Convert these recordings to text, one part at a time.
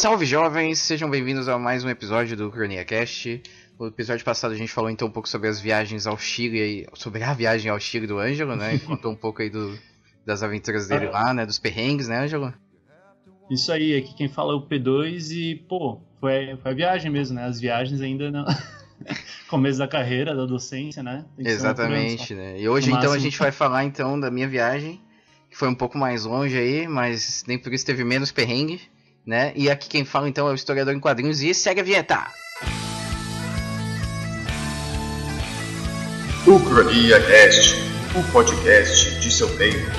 Salve jovens, sejam bem-vindos a mais um episódio do CroniaCast. No episódio passado a gente falou então um pouco sobre as viagens ao Chile, sobre a viagem ao Chile do Ângelo, né? Contou um pouco aí das aventuras dele lá, né? Dos perrengues, né, Ângelo? Isso aí, aqui quem fala é o P2 e, pô, foi a viagem mesmo, né? As viagens ainda não... Começo da carreira, da docência, né? Exatamente, né? E hoje então a gente vai falar então da minha viagem, que foi um pouco mais longe aí, mas nem por isso teve menos perrengue, né? E aqui quem fala então é o historiador em quadrinhos e segue a vinheta! O CroniaCast, o podcast de seu tempo.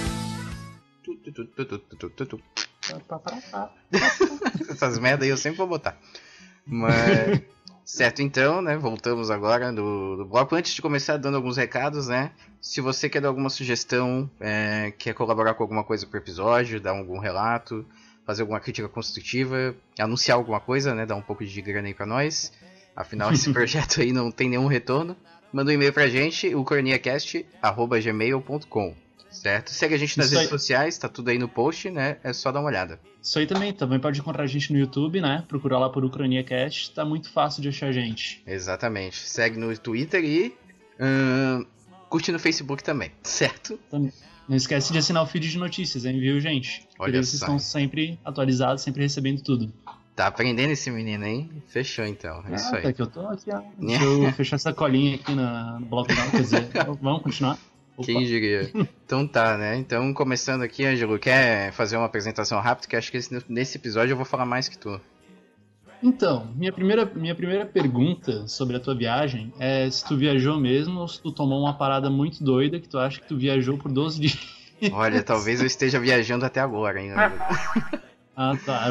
Essas merda aí eu sempre vou botar. Mas... Certo, então, né, voltamos agora do bloco. Antes de começar, dando alguns recados, né, se você quer dar alguma sugestão, quer colaborar com alguma coisa pro episódio, dar algum relato, fazer alguma crítica construtiva, anunciar alguma coisa, né, dar um pouco de grana aí pra nós, afinal esse projeto aí não tem nenhum retorno, manda um e-mail pra gente, o corniacast@gmail.com, certo? Segue a gente nas redes sociais, tá tudo aí no post, né, é só dar uma olhada. Isso aí também pode encontrar a gente no YouTube, né? Procurar lá por CroniaCast, tá muito fácil de achar a gente. Exatamente. Segue no Twitter e curte no Facebook também, certo? Não esquece de assinar o feed de notícias, hein, viu, gente? Olha Por isso só. estão sempre atualizados, sempre recebendo tudo. Tá aprendendo esse menino, hein? Fechou então, é isso aí. Até que eu tô aqui, ó. Deixa eu fechar essa colinha aqui no bloco não, quer dizer, vamos continuar? Opa. Quem diria? Então tá, né? Então, começando aqui, Ângelo, quer fazer uma apresentação rápida? Que acho que nesse episódio eu vou falar mais que tu. Então, minha primeira pergunta sobre a tua viagem é se tu viajou mesmo ou se tu tomou uma parada muito doida que tu acha que tu viajou por 12 dias. Olha, talvez eu esteja viajando até agora, hein, Ângelo? Ah, tá.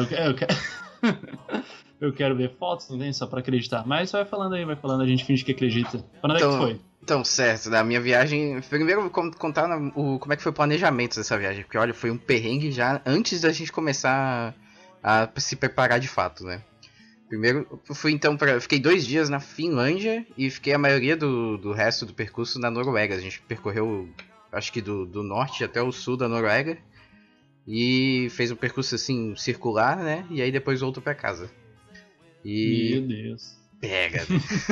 Eu quero ver fotos, não tem? Só pra acreditar. Mas vai falando, a gente finge que acredita. Pra onde é que foi? Então, certo, da minha viagem... Primeiro eu vou contar como é que foi o planejamento dessa viagem. Porque, olha, foi um perrengue já antes da gente começar a se preparar de fato, né? Primeiro, fiquei 2 dias na Finlândia e fiquei a maioria do resto do percurso na Noruega. A gente percorreu, acho que do norte até o sul da Noruega. E fez um percurso, assim, circular, né? E aí depois voltou pra casa. Meu Deus. Pega.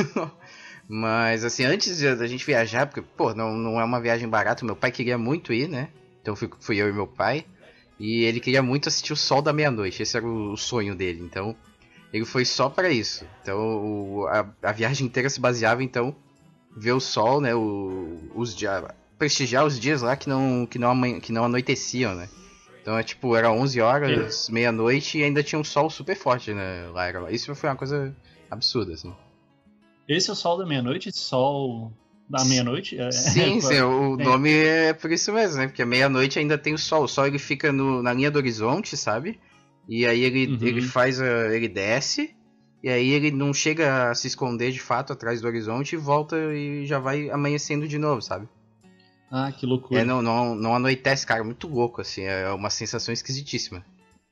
Mas, assim, antes da gente viajar, porque, pô, não é uma viagem barata, meu pai queria muito ir, né? Então fui eu e meu pai. E ele queria muito assistir o Sol da Meia-Noite, esse era o sonho dele. Então, ele foi só pra isso. Então, a viagem inteira se baseava, então, ver o sol, né? Prestigiar os dias lá que não anoiteciam, né? Então, era 11 horas, meia-noite e ainda tinha um sol super forte, né? Lá. Isso foi uma coisa absurda, assim. Esse é o sol da meia-noite? Esse sol da meia-noite? Sim, o nome é por isso mesmo, né? Porque meia-noite ainda tem o sol. O sol ele fica na linha do horizonte, sabe? E aí ele ele desce, e aí ele não chega a se esconder de fato atrás do horizonte e volta e já vai amanhecendo de novo, sabe? Ah, que loucura. Não anoitece, cara, muito louco, assim, é uma sensação esquisitíssima.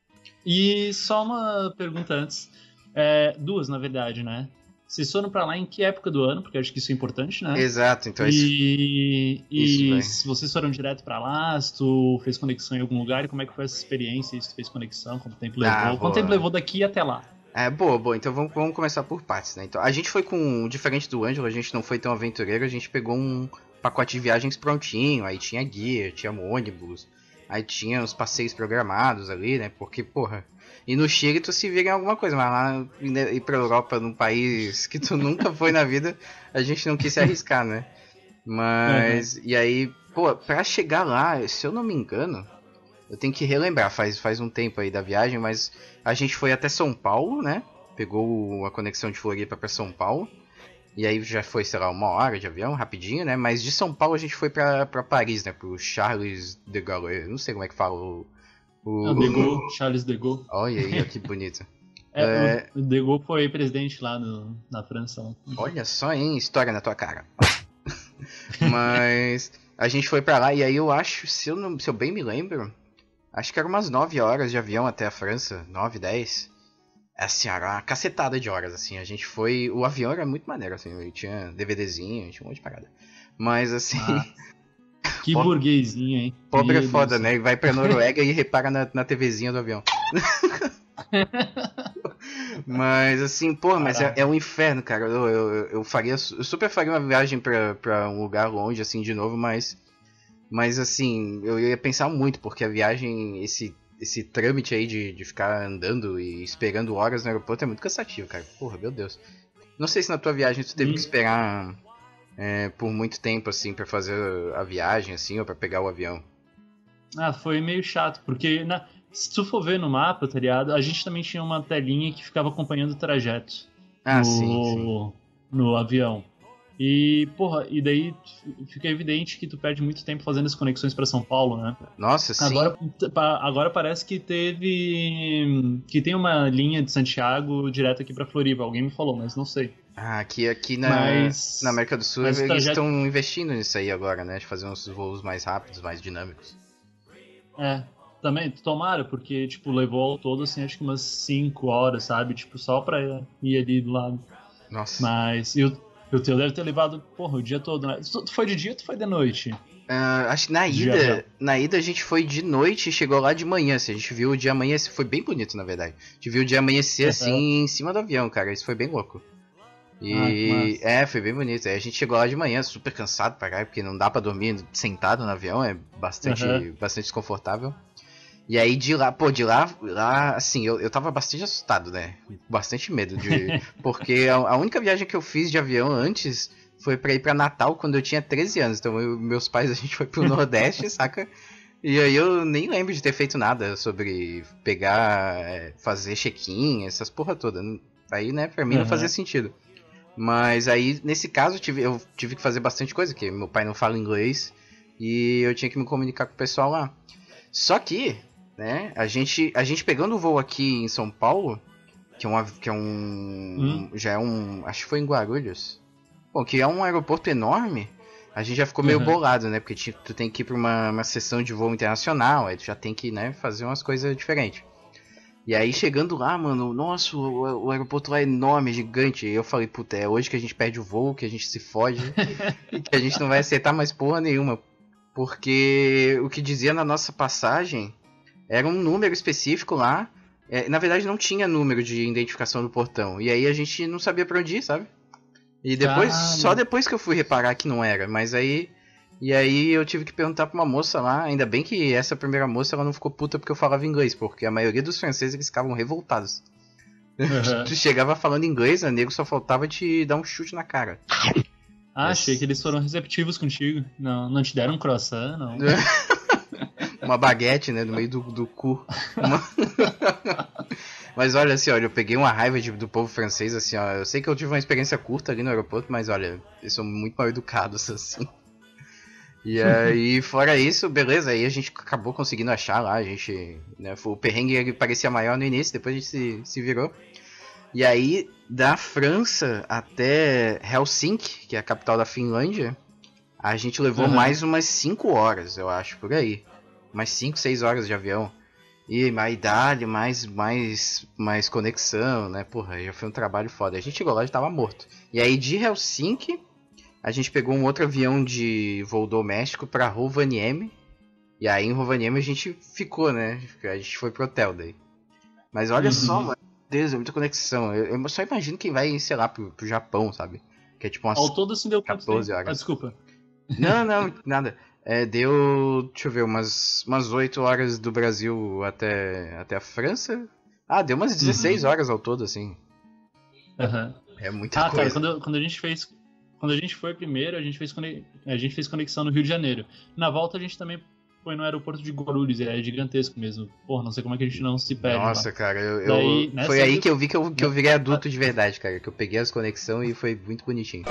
E só uma pergunta antes, 2 na verdade, né? Vocês foram pra lá em que época do ano? Porque eu acho que isso é importante, né? Exato, então se vocês foram direto pra lá, se tu fez conexão em algum lugar, e como é que foi essa experiência? Se tu fez conexão, quanto tempo levou? Quanto tempo levou daqui até lá? Boa, então vamos começar por partes, né? Então, a gente foi diferente do Ângelo, a gente não foi tão aventureiro, a gente pegou um pacote de viagens prontinho, aí tinha guia, tinha ônibus, aí tinha os passeios programados ali, né? Porque, porra, e no Chile tu se vira em alguma coisa, mas lá ir pra Europa, num país que tu nunca foi na vida, a gente não quis se arriscar, né? Mas, E aí, pô, pra chegar lá, se eu não me engano, eu tenho que relembrar, faz um tempo aí da viagem, mas a gente foi até São Paulo, né? Pegou a conexão de Floripa pra São Paulo. E aí já foi, sei lá, 1 hora de avião, rapidinho, né? Mas de São Paulo a gente foi pra Paris, né? Pro Charles de Gaulle, não sei como é que fala De Gaulle, Charles de Gaulle. Olha aí, que bonito. O de Gaulle foi presidente lá na França. Olha só, hein? História na tua cara. Mas a gente foi pra lá e aí eu acho, se eu bem me lembro, acho que eram umas 9 horas de avião até a França, 9, 10. Assim, era uma cacetada de horas, assim, a gente foi... O avião era muito maneiro, assim, tinha DVDzinho, tinha um monte de parada. Mas, assim... Que burguesinho, hein? Pobre é foda, né? Ele vai pra Noruega e repara na TVzinha do avião. Mas assim, pô, mas é um inferno, cara. Eu faria. Eu super faria uma viagem pra um lugar longe, assim, de novo, mas assim, eu ia pensar muito, porque a viagem, esse trâmite aí de ficar andando e esperando horas no aeroporto é muito cansativo, cara. Porra, meu Deus. Não sei se na tua viagem tu teve que esperar por muito tempo, assim, pra fazer a viagem, assim, ou pra pegar o avião. Ah, foi meio chato, porque se tu for ver no mapa, tá ligado? A gente também tinha uma telinha que ficava acompanhando o trajeto Ah, sim. no avião. E, porra, e daí fica evidente que tu perde muito tempo fazendo as conexões pra São Paulo, né? Nossa, sim. Agora parece que tem uma linha de Santiago direto aqui pra Floripa. Alguém me falou, mas não sei. Ah, aqui Mas, na América do Sul mas o eles trajeto estão investindo nisso aí agora, né? De fazer uns voos mais rápidos, mais dinâmicos. também, tomara, porque, tipo, levou ao todo, assim, acho que umas 5 horas, sabe? Tipo, só pra ir ali do lado. Nossa. Mas, o teu deve ter levado, porra, o dia todo, né? Tu foi de dia ou tu foi de noite? Acho que De avião. na ida a gente foi de noite e chegou lá de manhã, assim, a gente viu o dia amanhecer, foi bem bonito na verdade. A gente viu o dia amanhecer assim em cima do avião, cara, isso foi bem louco. Ah, que E massa. foi bem bonito. Aí a gente chegou lá de manhã super cansado pra cá, porque não dá pra dormir sentado no avião, é Aham. bastante desconfortável. E aí lá, assim, eu tava bastante assustado, né? Bastante medo porque a única viagem que eu fiz de avião antes foi pra ir pra Natal quando eu tinha 13 anos. Então meus pais, a gente foi pro Nordeste, saca? E aí eu nem lembro de ter feito nada sobre pegar, fazer check-in, essas porra toda. Aí, né, pra mim não fazia Aham. sentido. Mas aí, nesse caso, eu tive que fazer bastante coisa, porque meu pai não fala inglês e eu tinha que me comunicar com o pessoal lá. Só que, né, a gente pegando o voo aqui em São Paulo, que é Hum? já é um, acho que foi em Guarulhos. Bom, que é um aeroporto enorme, a gente já ficou meio Aham. bolado, né, porque tu tem que ir pra uma sessão de voo internacional, aí tu já tem que, né, fazer umas coisas diferentes. E aí chegando lá, mano, nossa, o aeroporto lá é enorme, gigante. E eu falei, puta, é hoje que a gente perde o voo, que a gente se fode e que a gente não vai acertar mais porra nenhuma. Porque o que dizia na nossa passagem era um número específico lá. Na verdade não tinha número de identificação do portão. E aí a gente não sabia pra onde ir, sabe? E depois, só Caramba. depois que eu fui reparar que não era. Mas aí. E aí eu tive que perguntar pra uma moça lá. Ainda bem que essa primeira moça ela não ficou puta porque eu falava inglês. Porque a maioria dos franceses eles ficavam revoltados. Aham. Tu chegava falando inglês, o nego só faltava te dar um chute na cara. Ah, achei que eles foram receptivos contigo. Não, não te deram um croissant, não. Uma baguete, né, no meio do cu. Uma... Mas olha assim, olha, eu peguei uma raiva do povo francês, assim, ó. Eu sei que eu tive uma experiência curta ali no aeroporto, mas olha, eles são muito mal educados, assim. E aí, fora isso, beleza, aí a gente acabou conseguindo achar lá, a gente, né, o perrengue ele parecia maior no início, depois a gente se virou. E aí, da França até Helsinki, que é a capital da Finlândia, a gente levou Aham. mais umas 5 horas, eu acho, por aí. Mais 5, 6 horas de avião. E mais idade, mais conexão, né? Porra, já foi um trabalho foda. A gente chegou lá e tava morto. E aí de Helsinki, a gente pegou um outro avião de voo doméstico pra Rovaniemi. E aí em Rovaniemi a gente ficou, né? A gente foi pro hotel daí. Mas olha só, Uhum. mano. Deus, é muita conexão. Eu só imagino quem vai, sei lá, pro Japão, sabe? Que é tipo Ao umas todo, assim, deu quanto 14 tempo? Ah, horas. desculpa. Não, nada. Deu, deixa eu ver, umas 8 horas do Brasil até a França. Ah, deu umas 16 Uhum. horas ao todo, assim. Aham. É muita Ah, cara, coisa. quando a gente fez. Quando a gente foi primeiro, a gente fez conexão no Rio de Janeiro. Na volta a gente também foi no aeroporto de Guarulhos, é gigantesco mesmo. Porra, não sei como é que a gente não se perde lá. Nossa, cara, Daí, foi nessa aí ida. que eu vi que eu virei adulto de verdade, cara. Que eu peguei as conexões e foi muito bonitinho.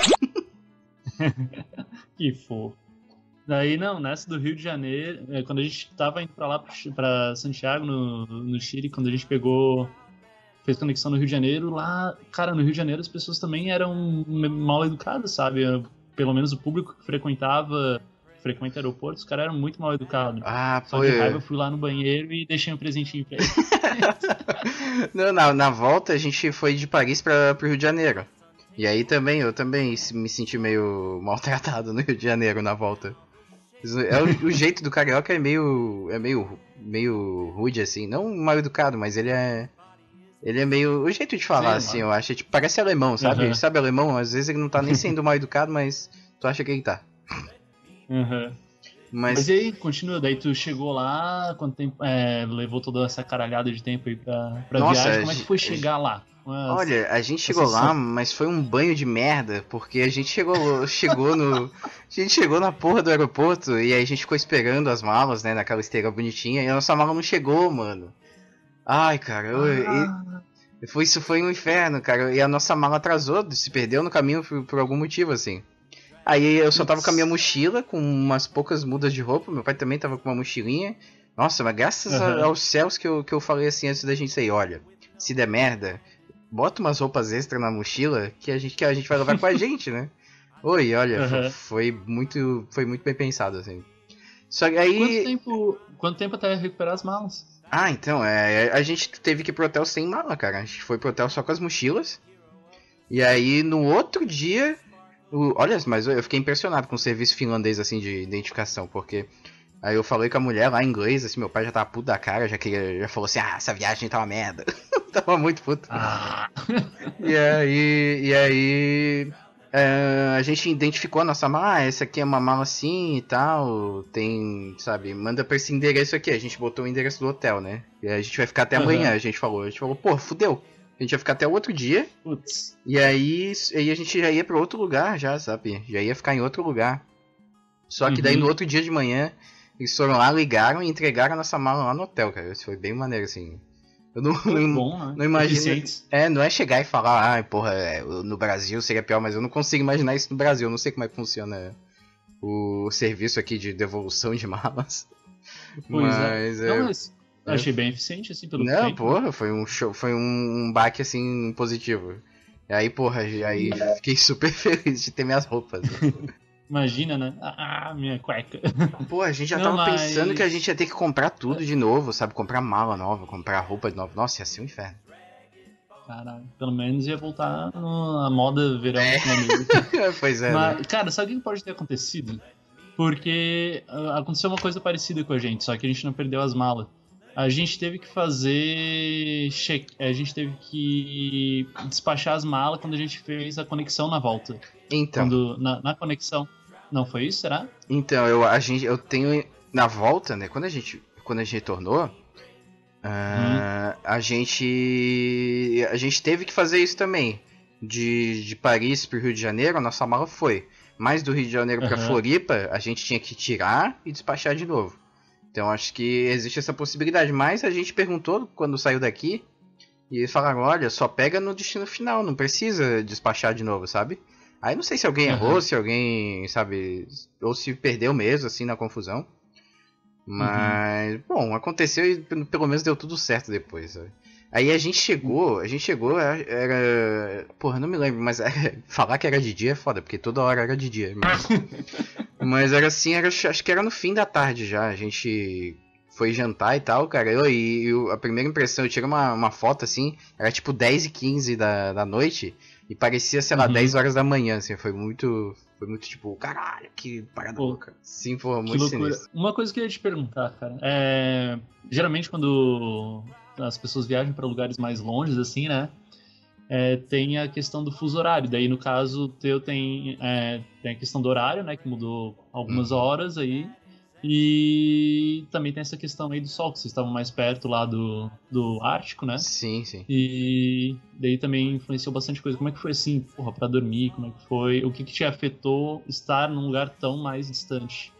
Que fofo. Daí, não, nessa do Rio de Janeiro, quando a gente tava indo pra lá, pra Santiago, no Chile, quando a gente fez conexão no Rio de Janeiro, lá, cara, no Rio de Janeiro as pessoas também eram mal educadas, sabe? Pelo menos o público que frequenta aeroportos, os caras eram muito mal educados. Ah, Só pô. de raiva eu fui lá no banheiro e deixei um presentinho pra ele. Não, na volta a gente foi de Paris pro Rio de Janeiro. E aí também, eu também me senti meio maltratado no Rio de Janeiro na volta. O jeito do carioca é meio rude, assim. Não mal educado, mas ele é. Ele é meio... O jeito de falar, assim, eu acho. Tipo, parece alemão, sabe? Uhum. Sabe alemão? Às vezes ele não tá nem sendo mal educado, mas tu acha que ele tá. Uhum. Mas e aí, continua, daí tu chegou lá, quanto tempo, levou toda essa caralhada de tempo aí pra Nossa, viagem, como é que foi chegar lá? Olha, a gente chegou lá, mas foi um banho de merda, porque a gente chegou na porra do aeroporto e aí a gente ficou esperando as malas, né, naquela esteira bonitinha, e a nossa mala não chegou, mano. Ai, cara, isso foi um inferno, cara, e a nossa mala atrasou, se perdeu no caminho por algum motivo, assim. Aí eu só tava com a minha mochila, com umas poucas mudas de roupa, meu pai também tava com uma mochilinha. Nossa, mas graças aos céus que eu falei assim antes da gente sair, olha, se der merda, bota umas roupas extras na mochila que a gente vai levar com a gente, né? Oi, olha, foi muito bem pensado, assim. Só que aí... Quanto tempo até recuperar as malas? Ah, então, a gente teve que ir pro hotel sem mala, cara. A gente foi pro hotel só com as mochilas. E aí, no outro dia... Olha, mas eu fiquei impressionado com o serviço finlandês, assim, de identificação, porque... Aí eu falei com a mulher lá em inglês, assim, meu pai já tava puto da cara, já falou assim, essa viagem tá uma merda. Tava muito puto. E aí a gente identificou a nossa mala, essa aqui é uma mala assim e tal, tem, sabe, manda pra esse endereço aqui, a gente botou o endereço do hotel, né? E aí a gente vai ficar até amanhã, a gente falou, pô, fudeu. A gente ia ficar até o outro dia. Putz. E aí a gente já ia pra outro lugar, já, sabe? Já ia ficar em outro lugar. Só que daí no outro dia de manhã, eles foram lá, ligaram e entregaram a nossa mala lá no hotel, cara. Isso foi bem maneiro, assim. Eu não imagino. Não é chegar e falar, porra, no Brasil seria pior, mas eu não consigo imaginar isso no Brasil. Eu não sei como é que funciona o serviço aqui de devolução de malas. Mas eu achei bem eficiente, assim, pelo tempo. Não, porra, foi um show, foi um baque, assim, positivo. E aí, porra, aí fiquei super feliz de ter minhas roupas. Imagina, né? Minha cueca. Pô, a gente já tava pensando que a gente ia ter que comprar tudo de novo, sabe? Comprar mala nova, comprar roupa nova. Nossa, ia ser um inferno. Caralho, pelo menos ia voltar na moda verão. Pois é. Mas, cara, sabe o que pode ter acontecido? Porque aconteceu uma coisa parecida com a gente, só que a gente não perdeu as malas. A gente teve que a gente teve que despachar as malas quando a gente fez a conexão na volta. Então. Na conexão. Não foi isso, será? Então, eu tenho... Na volta, né? Quando a gente retornou... a gente teve que fazer isso também. De Paris pro Rio de Janeiro, a nossa mala foi. Mas do Rio de Janeiro pra Floripa, a gente tinha que tirar e despachar de novo. Então acho que existe essa possibilidade. Mas a gente perguntou quando saiu daqui. E eles falaram, olha, só pega no destino final, não precisa despachar de novo, sabe? Aí não sei se alguém errou, se alguém, sabe, ou se perdeu mesmo, assim, na confusão. Mas, bom, aconteceu e pelo menos deu tudo certo depois, sabe? Aí a gente chegou, era... Porra, não me lembro, mas falar que era de dia é foda, porque toda hora era de dia. Mas era assim, acho que era no fim da tarde já, a gente foi jantar e tal, cara. A primeira impressão, eu tirei uma foto assim, era tipo 10h15 da noite, e parecia, sei lá, 10 horas da manhã, assim, foi muito tipo, caralho, que parada louca. Sim, foi muito sinistro. Uma coisa que eu ia te perguntar, cara, geralmente quando as pessoas viajam para lugares mais longes, assim, né, tem a questão do fuso horário, daí no caso teu tem a questão do horário, né, que mudou algumas horas aí, e também tem essa questão aí do sol, que vocês estavam mais perto lá do Ártico, né? Sim, sim. E daí também influenciou bastante coisa. Como é que foi assim, porra, pra dormir? Como é que foi? O que te afetou estar num lugar tão mais distante?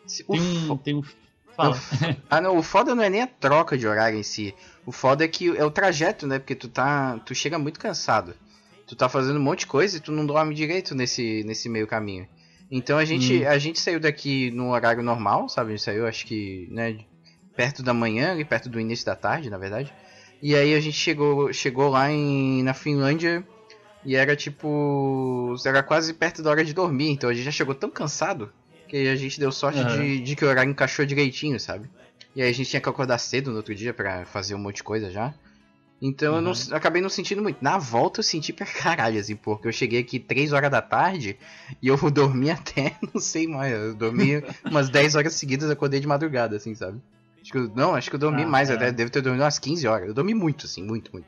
Fala. Não, o foda não é nem a troca de horário em si. O foda é que é o trajeto, né? Porque tu chega muito cansado. Tu tá fazendo um monte de coisa e tu não dorme direito nesse meio caminho. Então a gente saiu daqui no horário normal, sabe? A gente saiu, acho que, né, perto da manhã, e perto do início da tarde, na verdade. E aí a gente chegou lá na Finlândia e era tipo... Era quase perto da hora de dormir, então a gente já chegou tão cansado que a gente deu sorte de que o horário encaixou direitinho, sabe? E aí a gente tinha que acordar cedo no outro dia pra fazer um monte de coisa já. Então eu acabei não sentindo muito. Na volta eu senti pra caralho, assim, porque eu cheguei aqui 3 horas da tarde e eu dormi até, não sei mais, eu dormi umas 10 horas seguidas, acordei de madrugada, assim, sabe? Acho que eu dormi mais, até devo ter dormido umas 15 horas. Eu dormi muito, assim, muito, muito.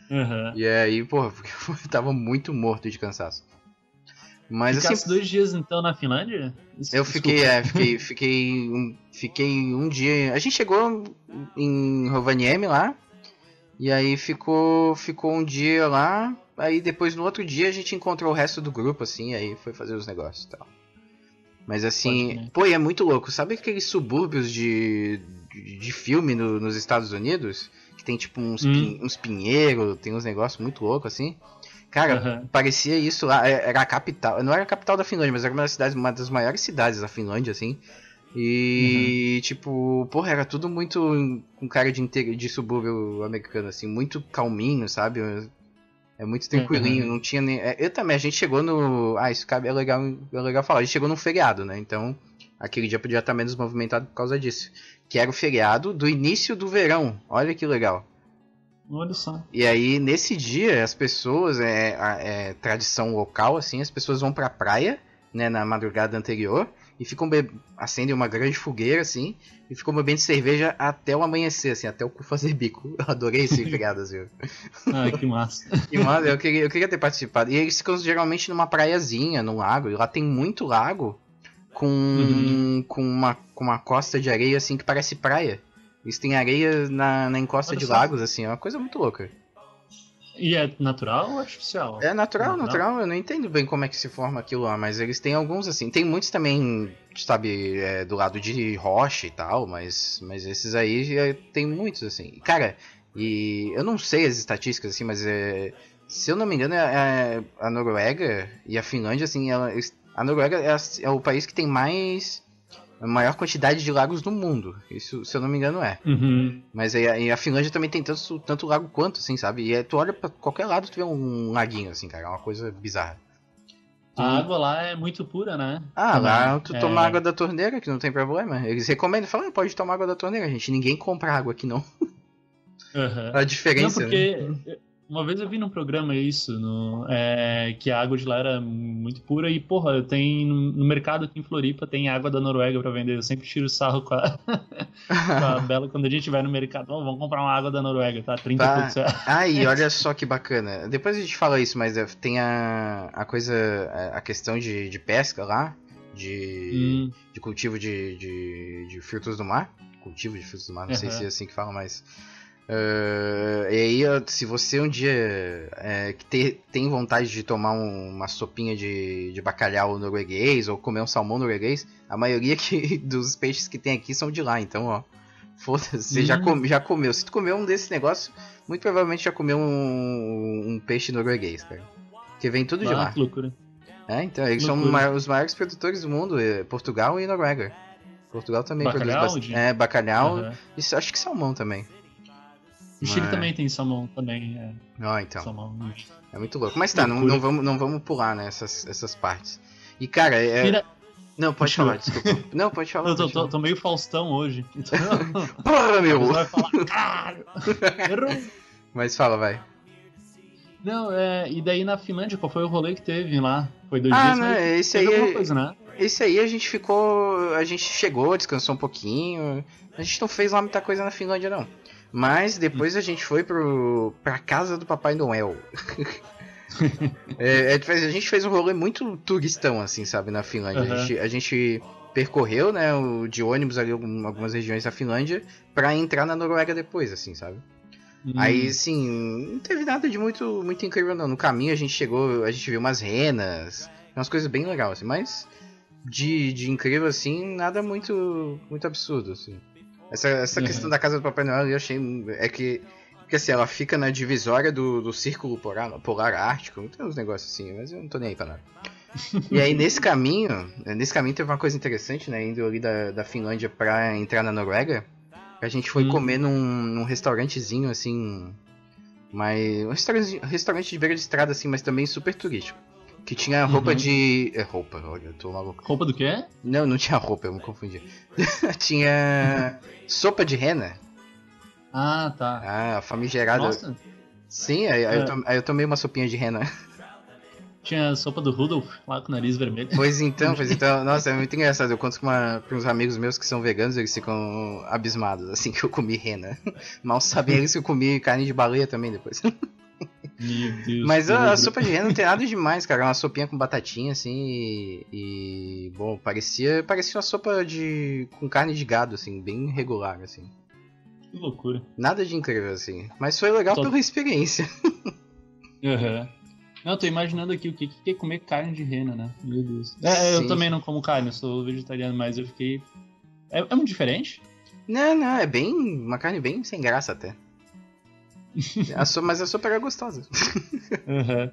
Uhum. E aí, porra, eu tava muito morto de cansaço. Mas Ficasse assim, 2 dias então na Finlândia? eu fiquei, Desculpa. fiquei um dia. A gente chegou em Rovaniemi lá, e aí ficou um dia lá. Aí depois no outro dia a gente encontrou o resto do grupo, assim, aí foi fazer os negócios e tal. Mas Pode assim, crer. pô, e é muito louco. Sabe aqueles subúrbios de filme nos Estados Unidos? Que tem tipo uns pinheiros, tem uns negócios muito loucos assim. Cara, Uhum. parecia isso lá, era a capital. Não era a capital da Finlândia, mas era uma das maiores cidades da Finlândia, assim. Uhum. E, tipo, porra, era tudo muito com cara de subúrbio americano, assim, muito calminho, sabe? É muito tranquilinho, Uhum. não tinha nem. Eu também, a gente chegou no. Ah, isso cabe, é legal falar. A gente chegou num feriado, né? Então, aquele dia podia estar menos movimentado por causa disso. Que era o feriado do início do verão. Olha que legal. Olha só. E aí, nesse dia, as pessoas, é tradição local, assim, as pessoas vão pra praia, né, na madrugada anterior, e acendem uma grande fogueira, assim, e ficam bebendo cerveja até o amanhecer, assim, até o cu fazer bico. Eu adorei esse feriado, assim. Ah, que massa. E, mano, eu queria ter participado. E eles ficam geralmente numa praiazinha, num lago, e lá tem muito lago Uhum. com uma costa de areia, assim, que parece praia. Eles têm areia na encosta Olha de só. lagos, assim, é uma coisa muito louca. E é natural ou artificial? É natural, Natural? natural. Eu não entendo bem como é que se forma aquilo lá, mas eles têm alguns assim. Tem muitos também, sabe, do lado de rocha e tal, mas esses aí tem muitos assim. Cara, e eu não sei as estatísticas assim, mas se eu não me engano, a Noruega e a Finlândia, assim, a Noruega é o país que tem a maior quantidade de lagos no mundo. Isso, se eu não me engano, é. Uhum. Mas aí a Finlândia também tem tanto lago quanto, assim, sabe? E aí tu olha pra qualquer lado, tu vê um laguinho, assim, cara. É uma coisa bizarra. A Tu... água lá é muito pura, né? Lá Também. tu toma água da torneira, que não tem problema. Eles recomendam, falam, pode tomar água da torneira, gente. Ninguém compra água aqui, não. Aham. A Não, diferença, né? porque uma vez eu vi num programa isso, que a água de lá era muito pura e, porra, tem no mercado aqui em Floripa tem água da Noruega pra vender. Eu sempre tiro sarro com a, com a Bela quando a gente vai no mercado. "Ó, vamos comprar uma água da Noruega, tá? 30 e poucos Aí, olha reais." só que bacana. Depois a gente fala isso, mas tem a coisa, a questão de pesca lá, de, Hum, de cultivo de frutos do mar. Cultivo de frutos do mar, não sei se é aham. assim que fala, mas. E aí, se você um dia que tem vontade de tomar uma sopinha de bacalhau norueguês ou comer um salmão norueguês, a maioria dos peixes que tem aqui são de lá, então, ó. Foda-se, você já comeu. Se tu comeu um desse negócio, muito provavelmente já comeu um peixe norueguês, cara. Que vem tudo de Ah, lá. que loucura. Então, Que eles são loucura. os maiores produtores do mundo, Portugal e Noruega. Portugal também produz Bacalhau bastante. de. Bacalhau Aham. e acho que salmão também. O Chile Mas. também tem salmão, também. É, Ó, então. salmão. É muito louco. Mas Que tá, não, loucura. não vamos pular, né, essas partes. E cara, Mira, não, pode falar, continua. desculpa. Não, pode falar, Eu tô, pode tô, falar. tô meio Faustão hoje. Então, Porra, a meu! pessoa vai falar, caralho, errou. Mas fala, vai. Não, e daí na Finlândia, qual foi o rolê que teve lá? Foi 2 dias, mas Né, esse teve alguma aí. coisa, né? Esse aí a gente ficou. A gente chegou, descansou um pouquinho. A gente não fez lá muita coisa na Finlândia, não. Mas depois a gente foi pra casa do Papai Noel. A gente fez um rolê muito turistão, assim, sabe, na Finlândia. Aham. A gente percorreu, né, de ônibus ali algumas regiões da Finlândia pra entrar na Noruega depois, assim, sabe? Aí, Hum, assim, não teve nada de muito incrível, não. No caminho a gente viu umas renas, umas coisas bem legais, assim, mas de incrível, assim, nada muito absurdo, assim. Essa questão aham. da casa do Papai Noel eu achei. Porque assim, ela fica na divisória do círculo polar ártico, tem uns negócios assim, mas eu não tô nem aí pra nada. E aí nesse caminho teve uma coisa interessante, né? Indo ali da Finlândia pra entrar na Noruega, a gente foi Hum, comer num restaurantezinho assim. Um restaurante de beira de estrada, assim, mas também super turístico. Que tinha roupa uhum. de. Roupa, olha, eu tô maluco. Roupa do quê? Não, não tinha roupa, eu me confundi. Tinha sopa de rena. Ah, tá. Ah, famigerada. Nossa, Sim, aí é, eu tomei uma sopinha de rena. tinha a sopa do Rudolf lá com o nariz vermelho. Pois então, nossa, é muito engraçado. Eu conto pra uns amigos meus que são veganos, eles ficam abismados, assim, que eu comi rena. Mal sabem eles que eu comi carne de baleia também depois. Meu Deus. Mas a sopa de rena não tem nada demais, cara. É uma sopinha com batatinha, assim, bom, parecia uma sopa com carne de gado, assim, bem regular, assim. Que loucura. Nada de incrível, assim. Mas foi legal pela experiência. Aham. Não, tô imaginando aqui o que é comer carne de rena, né? Meu Deus. Eu também não como carne, eu sou vegetariano, mas eu fiquei... É muito diferente? Não, é uma carne bem sem graça até. Mas a sopa era gostosa. Uhum.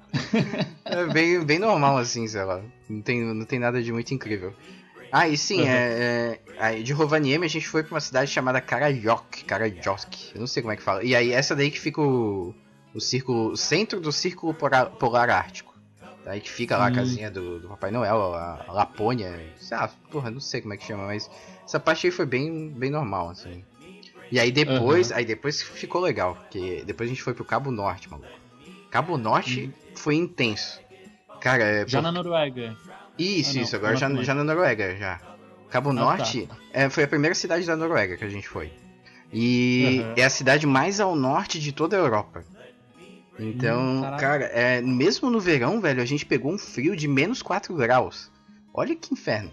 É bem normal, assim, sei lá. Não tem nada de muito incrível. Ah, e sim, de Rovaniemi a gente foi pra uma cidade chamada Karajok. Eu não sei como é que fala. E aí essa daí que fica o centro do Círculo Polar Ártico. Aí que fica lá a casinha do Papai Noel, a Lapônia. Porra, não sei como é que chama, mas essa parte aí foi bem normal, assim. E aí depois ficou legal, porque depois a gente foi pro Cabo Norte, maluco. Cabo Norte foi intenso. Cara, já na Noruega. Isso, agora já na Noruega, já. Cabo Norte foi a primeira cidade da Noruega que a gente foi. E é a cidade mais ao norte de toda a Europa. Então, cara, mesmo no verão, velho, a gente pegou um frio de menos 4 graus. Olha que inferno.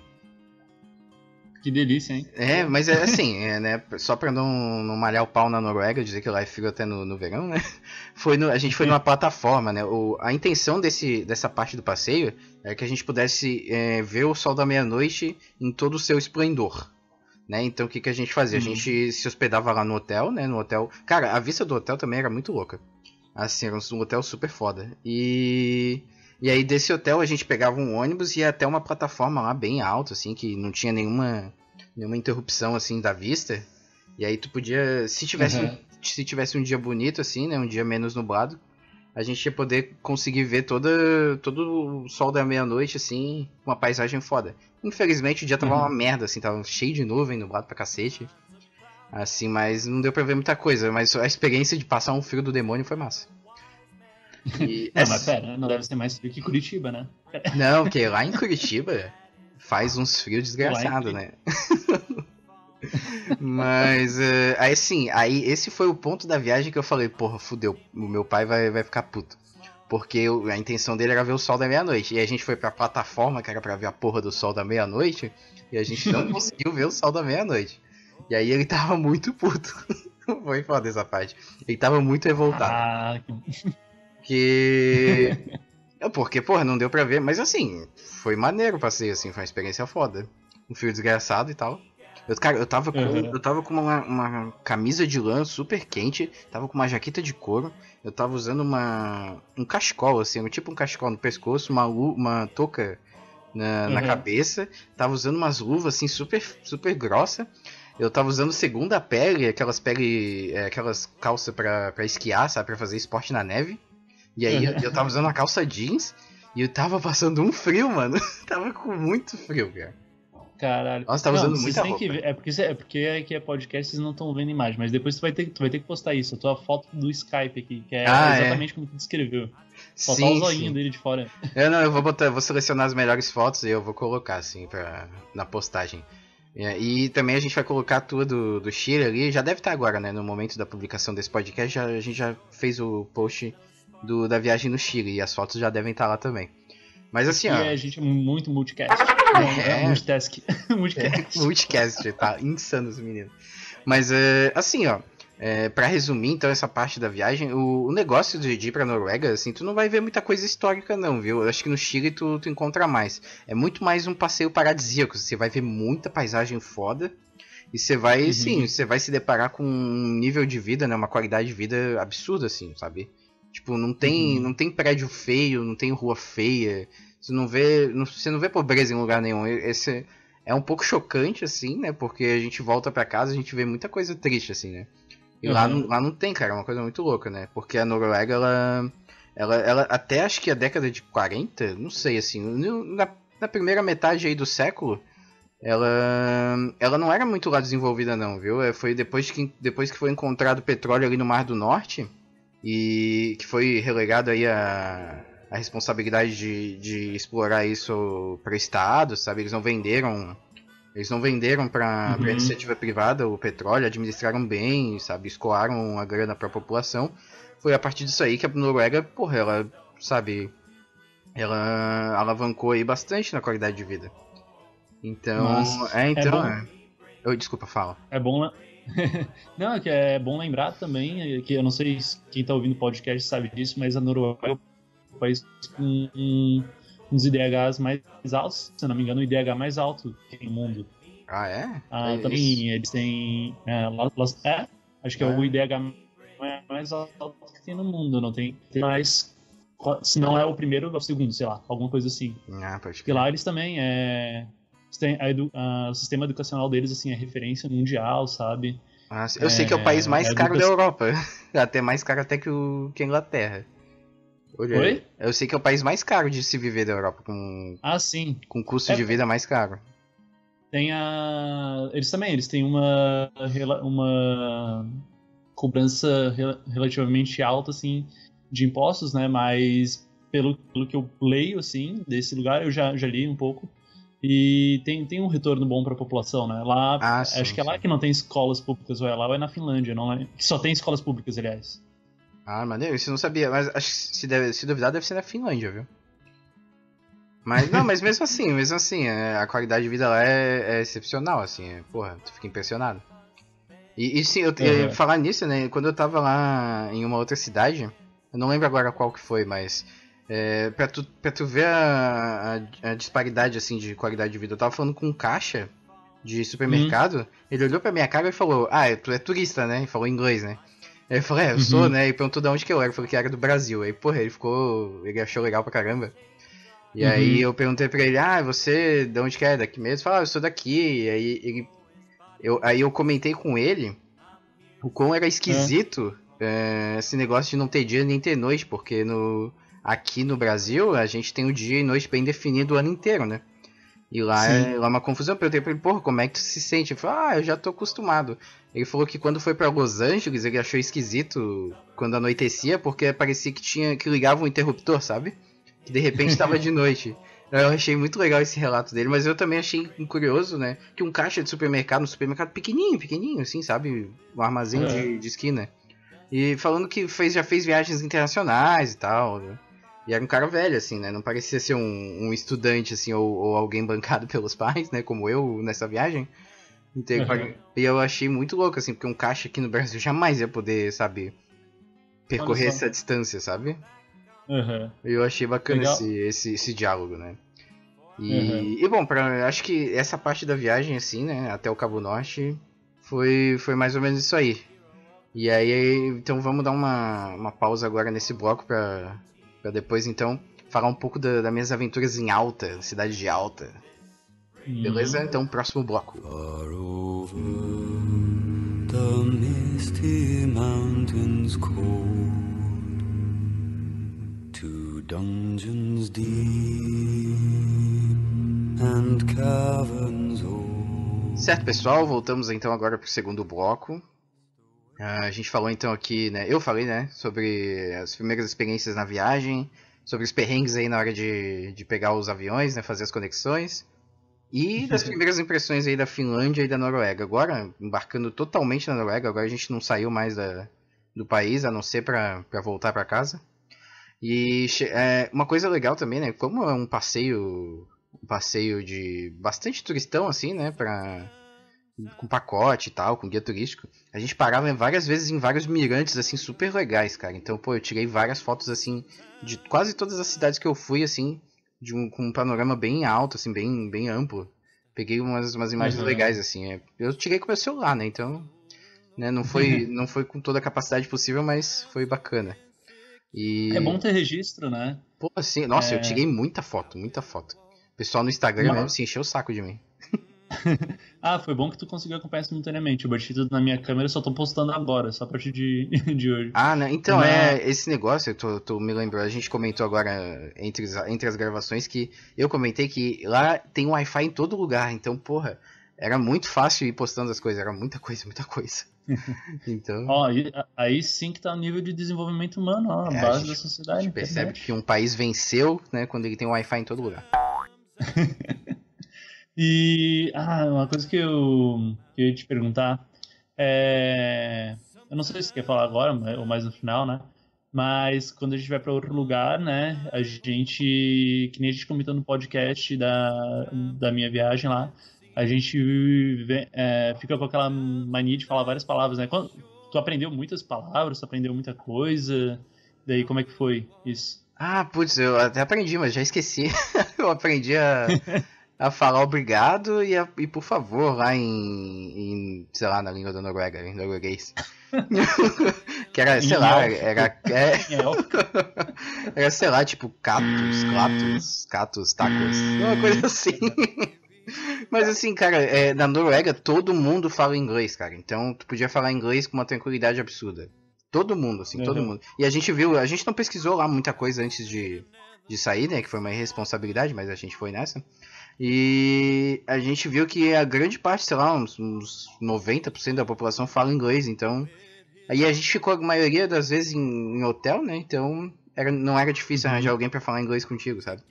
Que delícia, hein? Mas é assim, né? Só pra não malhar o pau na Noruega, dizer que lá é frio até no verão, né? A gente foi numa plataforma, né? A intenção dessa parte do passeio é que a gente pudesse ver o sol da meia-noite em todo o seu esplendor. Né? Então o que a gente fazia? A gente se hospedava lá no hotel, né? No hotel. Cara, a vista do hotel também era muito louca. Assim, era um hotel super foda. E aí desse hotel a gente pegava um ônibus e ia até uma plataforma lá bem alta, assim, que não tinha nenhuma interrupção, assim, da vista. E aí tu podia, se tivesse um dia bonito, assim, né, um dia menos nublado, a gente ia poder conseguir ver todo o sol da meia-noite, assim, uma paisagem foda. Infelizmente o dia tava uma merda, assim, tava cheio de nuvem, nublado pra cacete. Assim, mas não deu pra ver muita coisa, mas a experiência de passar um frio do demônio foi massa. Mas pera, não deve ser mais frio que Curitiba, né? Não, porque lá em Curitiba faz uns frios desgraçados, né? Mas, aí esse foi o ponto da viagem que eu falei, porra, fudeu, o meu pai vai ficar puto. Porque a intenção dele era ver o sol da meia-noite. E a gente foi pra plataforma, que era pra ver a porra do sol da meia-noite, e a gente não conseguiu ver o sol da meia-noite. E aí ele tava muito puto. Foi foda essa parte. Ele tava muito revoltado. Porque, porra, não deu pra ver. Mas assim, foi maneiro o passeio, assim, foi uma experiência foda. Um frio desgraçado e tal. Eu tava com uma camisa de lã super quente, tava com uma jaqueta de couro, eu tava usando um cachecol, assim, tipo um cachecol no pescoço, uma touca na cabeça, tava usando umas luvas, assim, super, super grossa. Eu tava usando segunda pele, aquelas calças pra esquiar, sabe, pra fazer esporte na neve. E aí eu tava usando uma calça jeans e eu tava passando um frio, mano. Tava com muito frio, cara. Caralho. Nossa, tava usando muita roupa. É porque aqui é podcast, vocês não estão vendo imagem, mas depois tu vai ter que postar isso, a tua foto do Skype aqui, que é exatamente como tu descreveu. Só tá o zoinho dele de fora. Eu vou selecionar as melhores fotos e eu vou colocar, assim, na postagem. E também a gente vai colocar a tour do Chile ali, já deve estar agora, né, no momento da publicação desse podcast, a gente já fez o post da viagem no Chile, e as fotos já devem estar lá também. Mas assim, ó... a gente é muito multicast. Multitask. Multicast, tá insano esse menino. Mas, assim, ó, pra resumir, então, essa parte da viagem, o negócio de ir pra Noruega, assim, tu não vai ver muita coisa histórica não, viu? Eu acho que no Chile tu encontra mais. É muito mais um passeio paradisíaco, você vai ver muita paisagem foda, e você vai, sim, você vai se deparar com um nível de vida, né, uma qualidade de vida absurda, assim, sabe? Tipo, não tem prédio feio, não tem rua feia, você não vê pobreza em lugar nenhum. Esse é um pouco chocante, assim, né? Porque a gente volta pra casa e a gente vê muita coisa triste, assim, né? E lá não tem, cara, é uma coisa muito louca, né? Porque a Noruega, ela até acho que a década de 40, não sei, assim, na primeira metade aí do século, ela não era muito lá desenvolvida não, viu? Foi depois que foi encontrado petróleo ali no Mar do Norte, e que foi relegado aí a responsabilidade de explorar isso para o Estado, sabe? Eles não venderam para iniciativa privada o petróleo, administraram bem, sabe? Escoaram a grana para a população. foi a partir disso aí que a Noruega, porra, ela, sabe, ela alavancou aí bastante na qualidade de vida. Então, Mas Desculpa, fala. é bom. Não, é que é bom lembrar também, que eu não sei se quem tá ouvindo o podcast sabe disso, mas a Noruega é o país com uns IDHs mais altos, se eu não me engano, o IDH mais alto que tem no mundo. Ah, é? Também eles têm. Acho que é o IDH mais alto que tem no mundo, não tem mais. Se não é o primeiro, é o segundo, sei lá, alguma coisa assim. Pode Porque lá eles também o sistema educacional deles assim é referência mundial, sabe? Eu sei que é o país mais caro da Europa. Até mais caro até que a Inglaterra. Oi? Eu sei que é o país mais caro de se viver da Europa, Sim. Com custo de vida mais caro. Eles têm uma cobrança relativamente alta, assim, de impostos, né? Mas pelo que eu leio, assim, desse lugar, eu já li um pouco. E tem um retorno bom para a população, né? Lá, sim, acho que é lá que não tem escolas públicas, ou é lá ou é na Finlândia, não é? Que só tem escolas públicas, aliás. Maneiro, isso eu não sabia, mas acho que se duvidar deve ser na Finlândia, viu? Mas mesmo assim, a qualidade de vida lá é excepcional, assim, porra, tu fica impressionado. E sim, falar nisso, né, quando eu tava lá em uma outra cidade, eu não lembro agora qual que foi, mas pra tu ver a disparidade, assim, de qualidade de vida, eu tava falando com um caixa de supermercado, ele olhou pra minha cara e falou, tu é turista, né, e falou em inglês, né. Aí eu falei, eu sou, né, e perguntou de onde que eu era, eu falei que era do Brasil, aí, porra, ele achou legal pra caramba. E aí eu perguntei pra ele, você de onde que é? Daqui mesmo? Fala, eu sou daqui. E aí eu comentei com ele o quão era esquisito esse negócio de não ter dia nem ter noite, porque aqui no Brasil a gente tem o dia e noite bem definido o ano inteiro, né? E lá é uma confusão. Eu perguntei pra ele, porra, como é que tu se sente? Ele falou, eu já tô acostumado. Ele falou que quando foi pra Los Angeles ele achou esquisito quando anoitecia, porque parecia que ligava um interruptor, sabe? Que de repente tava de noite. Eu achei muito legal esse relato dele, mas eu também achei curioso, né? Que um caixa de supermercado, um supermercado pequenininho, assim, sabe? Um armazém de esquina. E falando que já fez viagens internacionais e tal, né? E era um cara velho, assim, né? Não parecia ser um estudante, assim, ou alguém bancado pelos pais, né? Como eu nessa viagem. Então, e eu achei muito louco, assim, porque um caixa aqui no Brasil jamais ia poder, sabe? Percorrer essa distância, sabe? Eu achei bacana esse diálogo, né? E bom, acho que essa parte da viagem, assim, né, até o Cabo Norte, foi mais ou menos isso aí. E aí, então vamos dar uma pausa agora nesse bloco pra depois, então, falar um pouco das minhas aventuras em Alta, cidade de Alta. Beleza? Então, próximo bloco. Far over the misty mountains cold, to dungeons deep and caverns old. Certo, pessoal, voltamos então agora pro segundo bloco. A gente falou então aqui, né? Eu falei, né? Sobre as primeiras experiências na viagem, sobre os perrengues aí na hora de pegar os aviões, né? Fazer as conexões. E das primeiras impressões aí da Finlândia e da Noruega. Agora, embarcando totalmente na Noruega, agora a gente não saiu mais do país, a não ser pra voltar pra casa. E uma coisa legal também, né? Como é um passeio de bastante turistão, assim, né? Com pacote e tal, com guia turístico. A gente parava várias vezes em vários mirantes, assim, super legais, cara. Então, pô, eu tirei várias fotos, assim, de quase todas as cidades que eu fui, assim, com um panorama bem alto, assim, bem amplo. Peguei umas imagens legais, assim. Eu tirei com o meu celular, né? Então, né, não foi com toda a capacidade possível, mas foi bacana. E... É bom ter registro, né? Pô, assim, nossa, eu tirei muita foto. O pessoal no Instagram mesmo se encheu o saco de mim. Foi bom que tu conseguiu acompanhar simultaneamente. Eu bati tudo na minha câmera e só tô postando agora, só a partir de hoje. Né? Então, esse negócio, tu me lembrou, a gente comentou agora entre as gravações que eu comentei que lá tem Wi-Fi em todo lugar, então, porra, era muito fácil ir postando as coisas, era muita coisa. Então... aí sim que tá o nível de desenvolvimento humano, a base da sociedade. A gente percebe que um país venceu, né, quando ele tem Wi-Fi em todo lugar. E uma coisa que eu ia te perguntar eu não sei se você quer falar agora ou mais no final, né? Mas quando a gente vai para outro lugar, né, a gente, que nem a gente comentou no podcast da minha viagem lá, a gente fica com aquela mania de falar várias palavras, né? Tu aprendeu muitas palavras, tu aprendeu muita coisa, daí como é que foi isso? Ah, putz, eu até aprendi, mas já esqueci. Eu aprendi a falar obrigado e por favor lá sei lá, na língua da Noruega, em norueguês. Que era, sei lá, era, sei lá, tipo, catus, tacos, uma coisa assim. Mas assim, cara, na Noruega todo mundo fala inglês, cara. Então tu podia falar inglês com uma tranquilidade absurda. Todo mundo, assim, todo mundo. E a gente não pesquisou lá muita coisa antes de sair, né? Que foi uma irresponsabilidade, mas a gente foi nessa. E a gente viu que a grande parte, sei lá, uns 90% da população fala inglês, então... Aí a gente ficou a maioria das vezes em hotel, né? Então não era difícil arranjar alguém pra falar inglês contigo, sabe?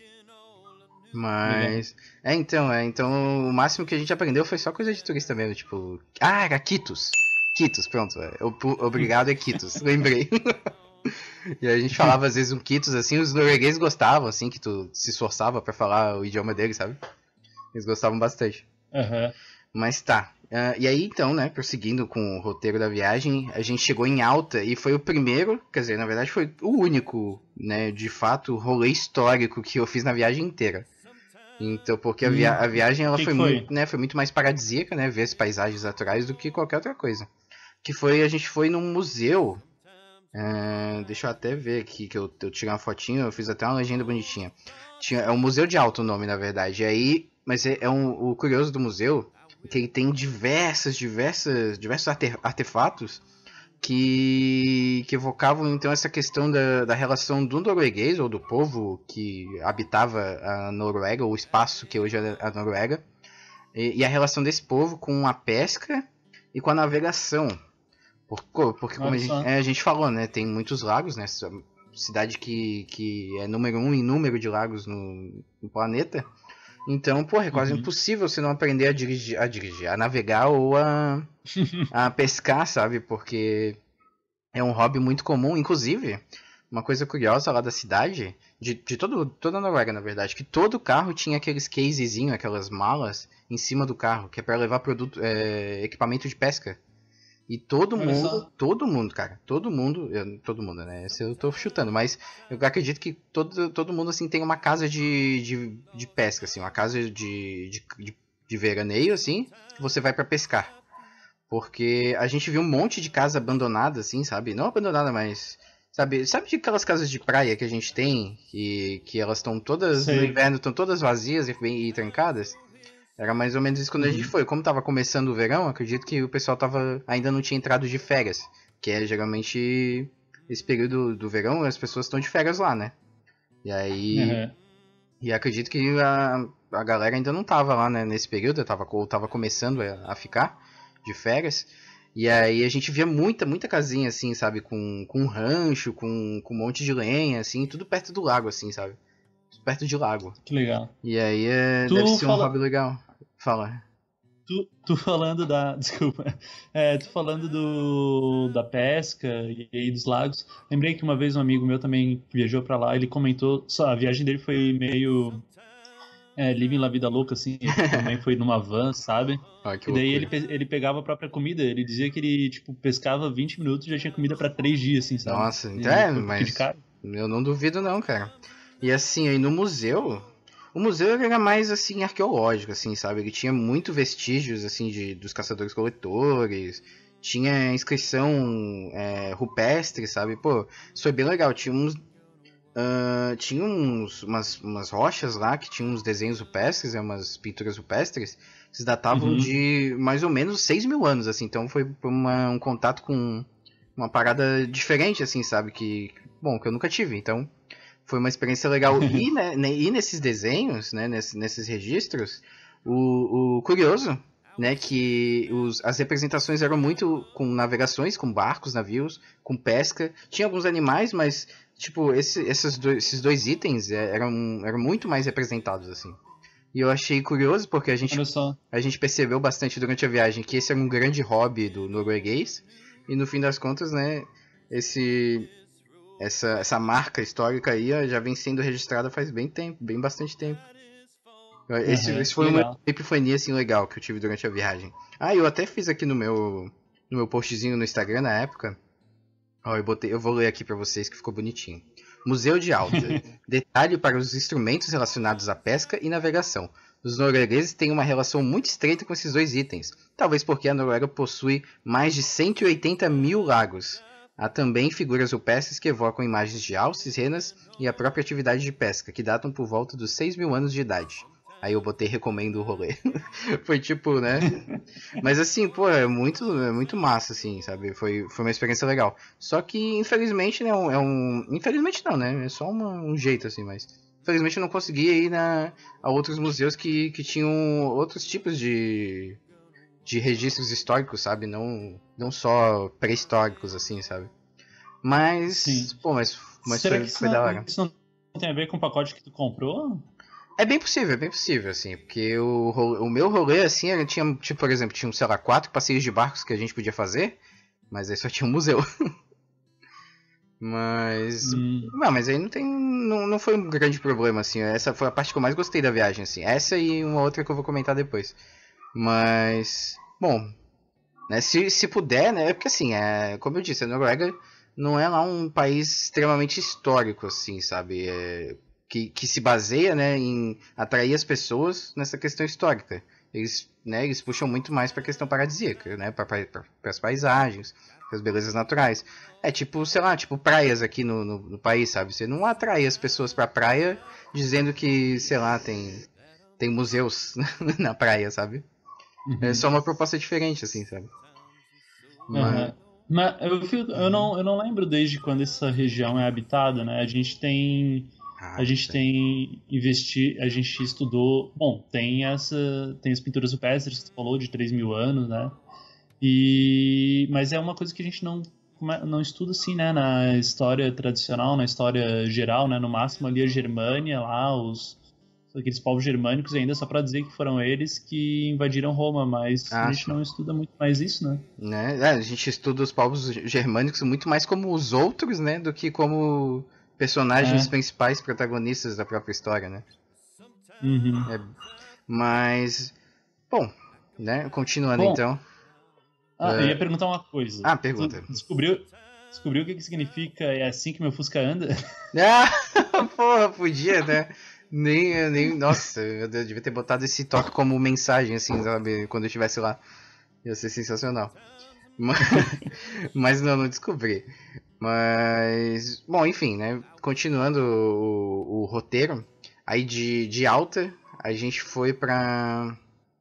Mas... Então o máximo que a gente aprendeu foi só coisa de turista mesmo, tipo... Ah, era Quitos, pronto. Obrigado é Quitos, lembrei. E a gente falava às vezes um Quitos, assim, os noruegueses gostavam, assim, que tu se esforçava pra falar o idioma deles, sabe? Eles gostavam bastante. Mas tá. E aí então, né, prosseguindo com o roteiro da viagem, a gente chegou em Alta e foi o primeiro, quer dizer, na verdade foi o único, né, de fato, rolê histórico que eu fiz na viagem inteira. Então, porque a viagem ela foi muito mais paradisíaca, né, ver as paisagens naturais do que qualquer outra coisa. A gente foi num museu, deixa eu até ver aqui, que eu tirei uma fotinho, eu fiz até uma legenda bonitinha. É um Museu de Alto o nome, na verdade, e aí, mas o curioso do museu é que ele tem diversos artefatos que evocavam então essa questão da relação do norueguês, ou do povo que habitava a Noruega, ou o espaço que hoje é a Noruega, e a relação desse povo com a pesca e com a navegação. Porque como a gente falou, né, tem muitos lagos, né, cidade que é número 1 em número de lagos no planeta. Então, é quase impossível você não aprender a navegar ou a pescar, sabe? Porque é um hobby muito comum. Inclusive, uma coisa curiosa lá da cidade, de toda a Noruega, na verdade, que todo carro tinha aqueles casezinhos, aquelas malas em cima do carro, que é para levar equipamento de pesca. E todo mundo, né? Esse eu tô chutando, mas eu acredito que todo mundo, assim, tem uma casa de pesca, assim, uma casa de veraneio, assim, que você vai pra pescar. Porque a gente viu um monte de casa abandonada, assim, sabe? Não abandonada, mas... Sabe de aquelas casas de praia que a gente tem, que elas estão todas, no inverno, estão todas vazias e trancadas? Era mais ou menos isso quando a gente foi. Como tava começando o verão, acredito que o pessoal ainda não tinha entrado de férias. Que é geralmente esse período do verão, as pessoas estão de férias lá, né? E aí... E acredito que a galera ainda não tava lá, né, nesse período. Tava começando a ficar de férias. E aí a gente via muita casinha, assim, sabe? Com um rancho, com um monte de lenha, assim, tudo perto do lago, assim, sabe? Perto de lago. Que legal. E aí deve ser um hobby legal. Fala. Tu falando desculpa. Tu falando da pesca e aí dos lagos. Lembrei que uma vez um amigo meu também viajou pra lá. Ele comentou. A viagem dele foi meio. Living la vida louca, assim. Ele também foi numa van, sabe? E daí ele pegava a própria comida. Ele dizia que ele, tipo, pescava 20 minutos e já tinha comida pra 3 dias, assim, sabe? Nossa, então mas. Eu não duvido, não, cara. E assim, aí no museu. O museu era mais, assim, arqueológico, assim, sabe? Ele tinha muito vestígios, assim, dos caçadores-coletores. Tinha inscrição rupestre, sabe? Pô, isso foi bem legal. Tinha umas rochas lá que tinham uns desenhos rupestres, umas pinturas rupestres. Que se datavam de mais ou menos 6.000 anos, assim. Então foi um contato com uma parada diferente, assim, sabe? Que eu nunca tive, então... Foi uma experiência legal. E nesses desenhos, né, nesses registros, o curioso, né, que as representações eram muito com navegações, com barcos, navios, com pesca. Tinha alguns animais, mas tipo esses dois itens eram muito mais representados, assim. E eu achei curioso porque a gente percebeu bastante durante a viagem que esse era um grande hobby do norueguês. E no fim das contas, né, essa marca histórica aí ó, já vem sendo registrada faz bastante tempo. Esse foi uma epifania assim legal que eu tive durante a viagem. Ah, eu até fiz aqui no meu postzinho no Instagram na época. Ó, eu vou ler aqui pra vocês que ficou bonitinho. Museu de Alta. Detalhe para os instrumentos relacionados à pesca e navegação. Os noruegueses têm uma relação muito estreita com esses dois itens. Talvez porque a Noruega possui mais de 180 mil lagos. Há também figuras rupestres que evocam imagens de alces, renas e a própria atividade de pesca, que datam por volta dos 6 mil anos de idade. Aí eu botei recomendo o rolê. Foi tipo, né? Mas assim, pô, é muito massa, assim, sabe? Foi uma experiência legal. Só que, infelizmente, né? Infelizmente não, né? É só um jeito, assim, mas... Infelizmente eu não consegui ir a outros museus que tinham outros tipos de registros históricos, sabe? Não só pré-históricos, assim, sabe? Mas, sim. Pô, mas foi da hora. Isso não tem a ver com o pacote que tu comprou? É bem possível, assim, porque o meu rolê, assim, era, tinha, tipo, por exemplo, tinha, sei lá, 4 passeios de barcos que a gente podia fazer, mas aí só tinha um museu. Mas... Não, mas aí não foi um grande problema, assim, essa foi a parte que eu mais gostei da viagem, assim, essa e uma outra que eu vou comentar depois. Mas, bom, né, se puder, né, porque assim, como eu disse, a Noruega não é lá um país extremamente histórico, assim, sabe, que se baseia, né, em atrair as pessoas nessa questão histórica. Eles puxam muito mais para a questão paradisíaca, né, para as paisagens, para as belezas naturais. É tipo, sei lá, tipo praias aqui no país, sabe? Você não atrai as pessoas para a praia dizendo que, sei lá, tem museus na praia, sabe? Uhum. É só uma proposta diferente, assim, sabe? Mas eu não lembro desde quando essa região é habitada, né? A gente estudou... Bom, tem as pinturas rupestres que você falou, de 3 mil anos, né? Mas é uma coisa que a gente não estuda assim, né? Na história tradicional, na história geral, né? No máximo ali a Germânia, lá, aqueles povos germânicos ainda, só pra dizer que foram eles que invadiram Roma, mas a gente não estuda muito mais isso, né? A gente estuda os povos germânicos muito mais como os outros, né? Do que como... personagens principais, protagonistas da própria história, né? Uhum. Mas, bom, né? Continuando então. Eu ia perguntar uma coisa. Pergunta. Tu descobriu o que significa "é assim que meu Fusca anda"? Porra, podia, né? Nem, nossa, eu devia ter botado esse toque como mensagem, assim, sabe? Quando eu estivesse lá. Ia ser sensacional. Mas não descobri. Mas, bom, enfim, né? Continuando o roteiro, aí de Alta, a gente foi pra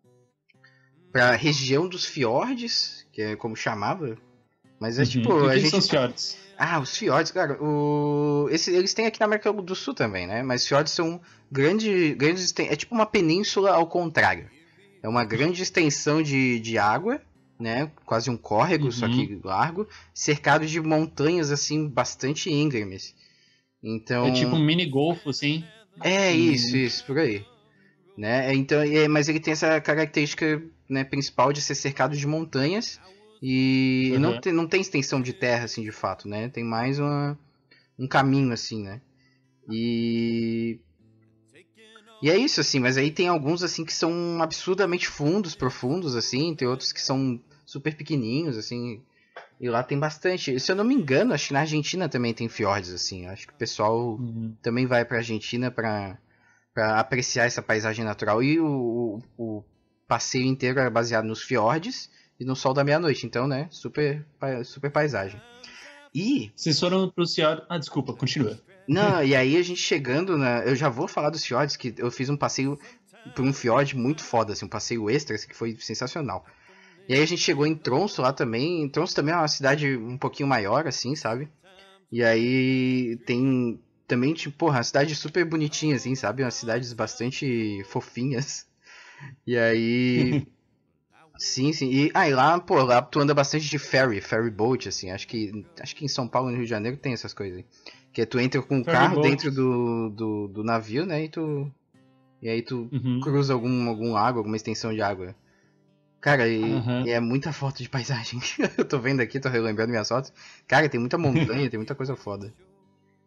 região dos fiordes, que é como chamava. Mas é tipo... O que são os fiordes? Os fiordes, cara, eles têm aqui na América do Sul também, né? Mas fiordes são grandes... É tipo uma península ao contrário. É uma grande extensão de água, né? Quase um córrego, só que largo, cercado de montanhas, assim, bastante íngremes. Então... É tipo um mini golfo, assim? Isso, por aí. Né? Então, mas ele tem essa característica, né, principal de ser cercado de montanhas e não tem extensão de terra, assim, de fato, né? Tem mais um caminho, assim, né? E é isso, assim, mas aí tem alguns, assim, que são absurdamente profundos, assim, tem outros que são super pequenininhos, assim, e lá tem bastante. Se eu não me engano, acho que na Argentina também tem fiordes, assim, acho que o pessoal também vai pra Argentina pra apreciar essa paisagem natural, e o passeio inteiro era baseado nos fiordes e no sol da meia-noite, então, né, super paisagem. E... Vocês foram pro fiordes... desculpa, continua. Não, e aí a gente chegando eu já vou falar dos fiordes, que eu fiz um passeio por um fiord muito foda, assim, um passeio extra, assim, que foi sensacional. E aí a gente chegou em Tromsø lá também. Tromsø também é uma cidade um pouquinho maior, assim, sabe? E aí tem também, tipo, uma cidade super bonitinha, assim, sabe? Umas cidades bastante fofinhas. E aí... Sim. E lá tu anda bastante de ferry boat, assim. Acho que em São Paulo e no Rio de Janeiro tem essas coisas aí. Que tu entra com o carro dentro do navio, né? E aí tu cruza algum lago, alguma extensão de água. Cara, e é muita foto de paisagem. Eu tô vendo aqui, tô relembrando minhas fotos. Cara, tem muita montanha, tem muita coisa foda.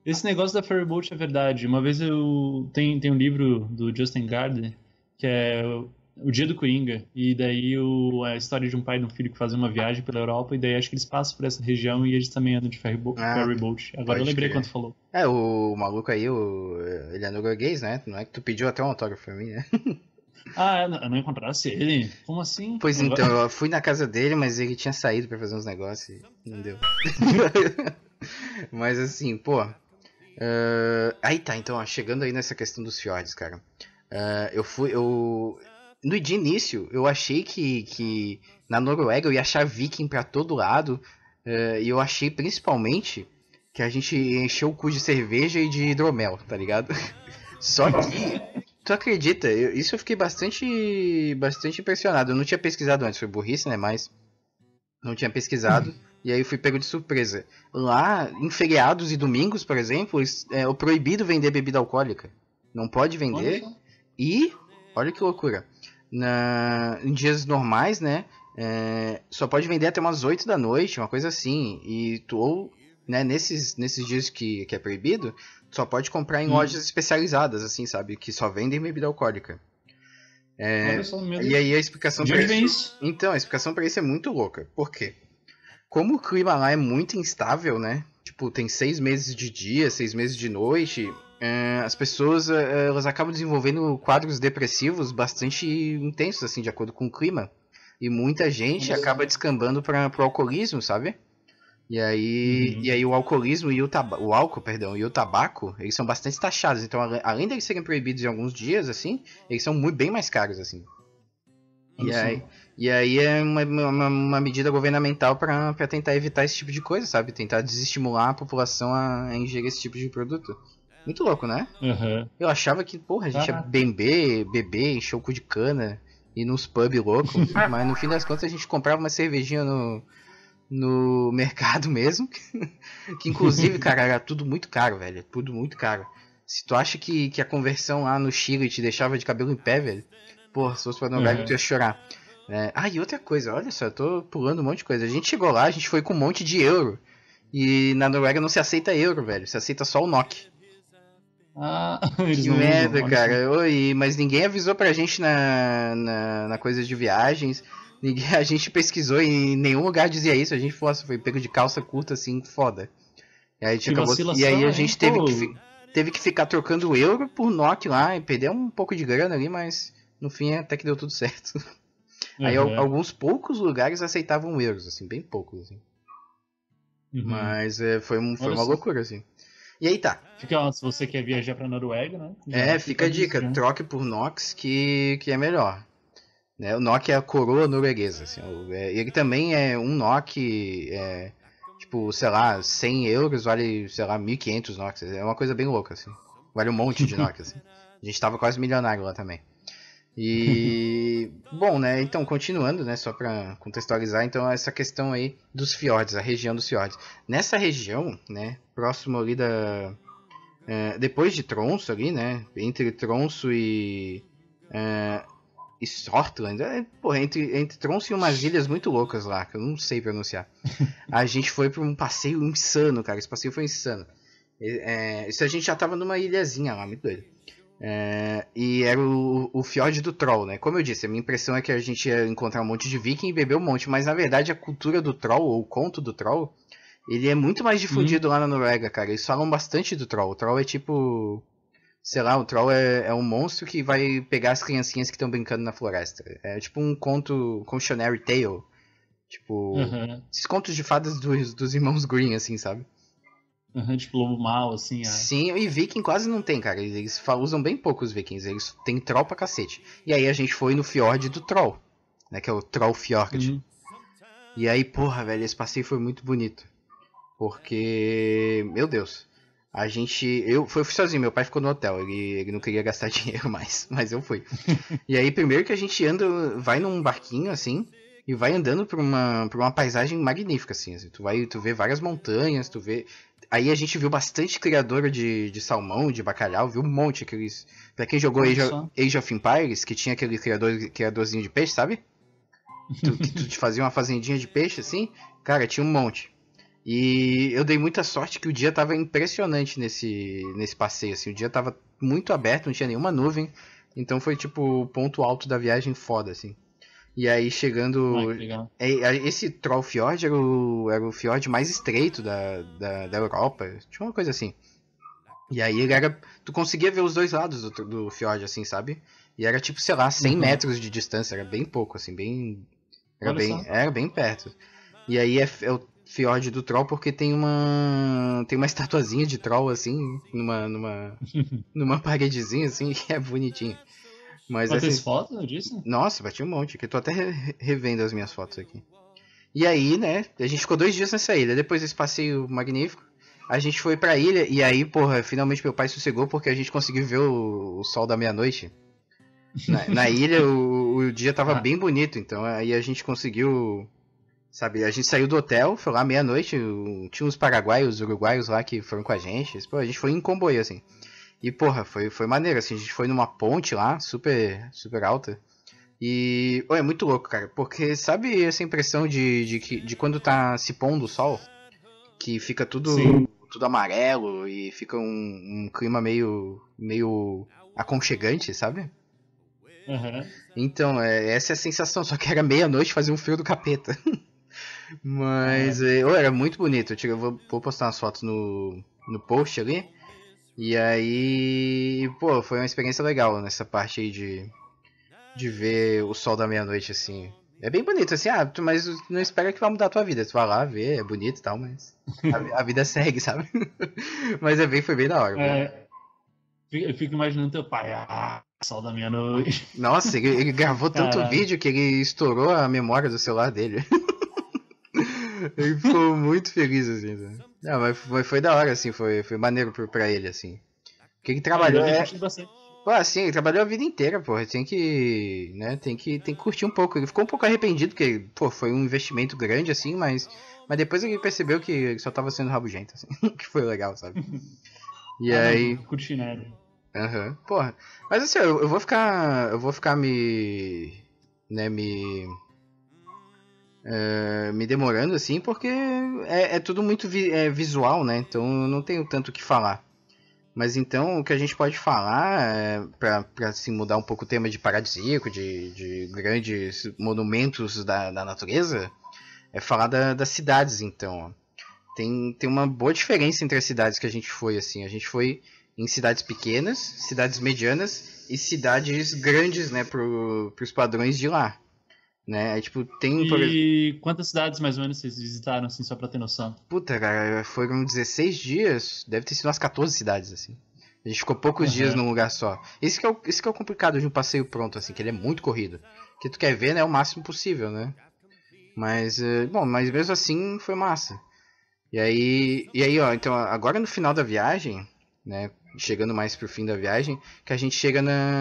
Esse negócio da ferryboat é verdade. Uma vez tem um livro do Justin Gardner que é O Dia do Coringa, e daí a história de um pai e de um filho que fazem uma viagem pela Europa, e daí acho que eles passam por essa região e eles também andam de ferryboat. Agora eu lembrei quando tu falou. O maluco aí, ele é norueguês, né? Não é que tu pediu até um autógrafo pra mim, né? Eu não encontrasse ele? Como assim? Pois então, eu fui na casa dele, mas ele tinha saído pra fazer uns negócios e não deu. Mas assim, pô... aí tá, então, ó, chegando aí nessa questão dos fiordes, cara. No de início, eu achei que na Noruega eu ia achar viking pra todo lado. E eu achei principalmente que a gente encheu o cu de cerveja e de hidromel, tá ligado? Só que, tu acredita, isso eu fiquei bastante impressionado. Eu não tinha pesquisado antes, foi burrice, né? Mas não tinha pesquisado. E aí eu fui pego de surpresa. Lá, em feriados e domingos, por exemplo, é proibido vender bebida alcoólica. Não pode vender. E, olha que loucura, em dias normais, né, só pode vender até umas 8 da noite, uma coisa assim. E né, nesses dias que é proibido, só pode comprar em lojas especializadas, assim, sabe, que só vendem bebida alcoólica. E aí a explicação pra isso... Então, a explicação pra isso é muito louca. Por quê? Como o clima lá é muito instável, né, tipo, tem 6 meses de dia, 6 meses de noite... as pessoas elas acabam desenvolvendo quadros depressivos bastante intensos, assim, de acordo com o clima. E muita gente acaba descambando para o alcoolismo, sabe? E aí o alcoolismo e o álcool, e o tabaco, eles são bastante taxados. Então, além de eles serem proibidos em alguns dias, assim, eles são bem mais caros, assim. E aí é uma medida governamental para tentar evitar esse tipo de coisa, sabe? Tentar desestimular a população a ingerir esse tipo de produto. Muito louco, né? Uhum. Eu achava que, porra, a gente ia beber, encher o cu de cana, ir nos pub louco. Mas no fim das contas a gente comprava uma cervejinha no mercado mesmo. Que inclusive, cara, era tudo muito caro, velho. Tudo muito caro. Se tu acha que a conversão lá no Chile te deixava de cabelo em pé, velho, porra, se fosse pra Noruega tu ia chorar. E outra coisa, olha só, eu tô pulando um monte de coisa. A gente chegou lá, a gente foi com um monte de euro. E na Noruega não se aceita euro, velho. Se aceita só o NOK. Que merda, cara. Mas ninguém avisou pra gente na coisa de viagens. A gente pesquisou e em nenhum lugar dizia isso. A gente foi pego de calça curta, assim, foda. E aí a gente teve que ficar trocando euro por NOK lá e perder um pouco de grana ali, mas no fim até que deu tudo certo. Aí alguns poucos lugares aceitavam euros, assim, bem poucos, assim. Mas foi uma loucura, assim. E aí tá. Se você quer viajar pra Noruega, né? Fica a dica. Troque por NOK que é melhor. Né? O NOK é a coroa norueguesa. Assim, ele também é um NOK, tipo, sei lá, 100 euros vale, sei lá, 1.500 NOK. É uma coisa bem louca, assim. Vale um monte de NOK, assim. A gente tava quase milionário lá também. E... bom, né, então, continuando, né, só pra contextualizar, então, essa questão aí dos fiordes, a região dos fiordes. Nessa região, né, próximo ali depois de Tromsø ali, né, entre Tromsø e Sortland, entre Tromsø e umas ilhas muito loucas lá, que eu não sei pronunciar. A gente foi pra um passeio insano, cara, esse passeio foi insano. Isso a gente já tava numa ilhazinha lá, muito doido. E era o Fjord do Troll, né? Como eu disse, a minha impressão é que a gente ia encontrar um monte de viking e beber um monte, mas na verdade a cultura do Troll, ou o conto do Troll, ele é muito mais difundido lá na Noruega, cara. Eles falam bastante do Troll. O Troll é tipo... sei lá, o Troll é um monstro que vai pegar as criancinhas que estão brincando na floresta. É tipo um conto, cautionary tale. Tipo, esses contos de fadas dos irmãos Green, assim, sabe? Tipo lobo mal, assim. Sim, e viking quase não tem, cara. Eles usam bem pouco os vikings. Eles têm troll pra cacete. E aí a gente foi no Fjord do Troll, né? Que é o Troll Fjord. E aí, porra, velho, esse passeio foi muito bonito. Porque, meu Deus, eu fui sozinho, meu pai ficou no hotel, ele não queria gastar dinheiro mais, mas eu fui. E aí, primeiro que a gente vai num barquinho, assim, e vai andando por uma paisagem magnífica, assim, tu vê várias montanhas, aí a gente viu bastante criador de salmão, de bacalhau, viu um monte, pra quem jogou Age of Empires, que tinha aquele criadorzinho de peixe, sabe? Que tu te fazia uma fazendinha de peixe, assim, cara, tinha um monte. E eu dei muita sorte que o dia tava impressionante nesse passeio, assim. O dia tava muito aberto, não tinha nenhuma nuvem. Então foi tipo o ponto alto da viagem foda, assim. E aí chegando. Ah, que legal. Esse Trollfjord era o fjord mais estreito da Europa. Tinha uma coisa assim. E aí ele era. Tu conseguia ver os dois lados do fjord, assim, sabe? E era tipo, sei lá, 100 metros de distância, era bem pouco, assim, bem. Olha só. Era bem perto. E aí é o Fjord do Troll porque tem uma estatuazinha de Troll assim numa paredezinha assim que é bonitinho. Mas Mas fez assim, foto disso? nossa, bati um monte, que eu tô até revendo as minhas fotos aqui. E aí, né, a gente ficou 2 dias nessa ilha, depois desse passeio magnífico, a gente foi pra ilha e aí, porra, finalmente meu pai sossegou porque a gente conseguiu ver o sol da meia-noite. Na ilha o dia tava bem bonito, então aí a gente conseguiu. Sabe, a gente saiu do hotel, foi lá meia-noite, tinha uns paraguaios, uruguaios lá que foram com a gente. Pô, a gente foi em comboio, assim. E, porra, foi maneiro, assim, a gente foi numa ponte lá, super, super alta. E, é muito louco, cara, porque sabe essa impressão de quando tá se pondo o sol? Que fica Sim. tudo amarelo e fica um clima meio aconchegante, sabe? Aham. Então, essa é a sensação, só que era meia-noite fazia um frio do capeta. Mas era muito bonito. Eu vou postar umas fotos no post ali. E aí, pô, foi uma experiência legal nessa parte aí de ver o sol da meia-noite, assim. É bem bonito, assim, mas não espera que vai mudar a tua vida. Tu vai lá ver, é bonito e tal, mas a vida segue, sabe? Mas foi bem da hora. Eu fico imaginando teu pai, sol da meia-noite. Nossa, ele gravou tanto Caralho. vídeo que ele estourou a memória do celular dele. Ele ficou muito feliz, assim, né? Não, mas foi da hora, assim, foi maneiro pra ele, assim. Porque ele trabalhou, Deve ter curtido bastante. pô, assim, ele trabalhou a vida inteira, pô, tem que, né, tem que curtir um pouco. Ele ficou um pouco arrependido, porque, pô, foi um investimento grande, assim, mas depois ele percebeu que ele só tava sendo rabugento, assim, que foi legal, sabe? E aí, Não curti nada. porra. Mas assim, eu vou ficar me demorando assim, porque é tudo muito visual, né? Então eu não tenho tanto o que falar. Mas então o que a gente pode falar, pra assim, mudar um pouco o tema de paradisíaco, de grandes monumentos da natureza, é falar das cidades, então. Tem uma boa diferença entre as cidades que a gente foi, assim. A gente foi em cidades pequenas, cidades medianas e cidades grandes, né, pros padrões de lá. Né? Tipo, tem, por exemplo. E quantas cidades mais ou menos vocês visitaram, assim, só pra ter noção? Puta, cara, foram 16 dias, deve ter sido umas 14 cidades, assim. A gente ficou poucos dias num lugar só. Esse que é o complicado de um passeio pronto, assim, que ele é muito corrido. Que tu quer ver, né, o máximo possível, né? Mas, mas mesmo assim foi massa. E aí, ó, então agora no final da viagem, né, chegando mais pro fim da viagem, que a gente chega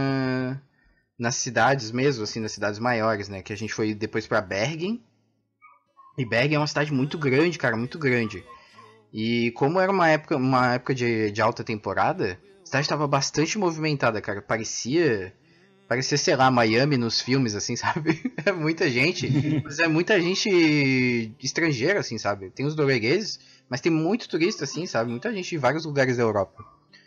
nas cidades mesmo, assim, nas cidades maiores, né, que a gente foi depois pra Bergen. E Bergen é uma cidade muito grande, cara, muito grande. E como era uma época de alta temporada, a cidade estava bastante movimentada, cara. Parecia, sei lá, Miami nos filmes, assim, sabe? É muita gente, mas é muita gente estrangeira, assim, sabe? Tem os noruegueses, mas tem muito turista, assim, sabe? Muita gente de vários lugares da Europa.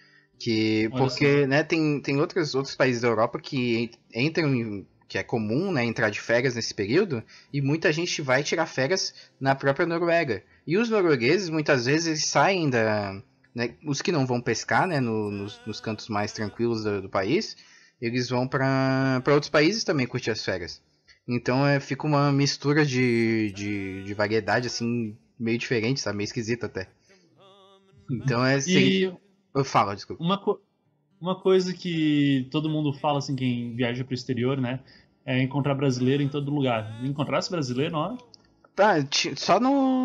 Porque, né, tem outros países da Europa que entram que é comum, né, entrar de férias nesse período, e muita gente vai tirar férias na própria Noruega. E os noruegueses, muitas vezes, eles saem né, os que não vão pescar, né, nos cantos mais tranquilos do país, eles vão para outros países também curtir as férias. Então fica uma mistura de variedade, assim, meio diferente, sabe, meio esquisita até. Então eu falo, desculpa. Uma coisa que todo mundo fala, assim, quem viaja pro exterior, né? É encontrar brasileiro em todo lugar. Encontrasse brasileiro, ó. Só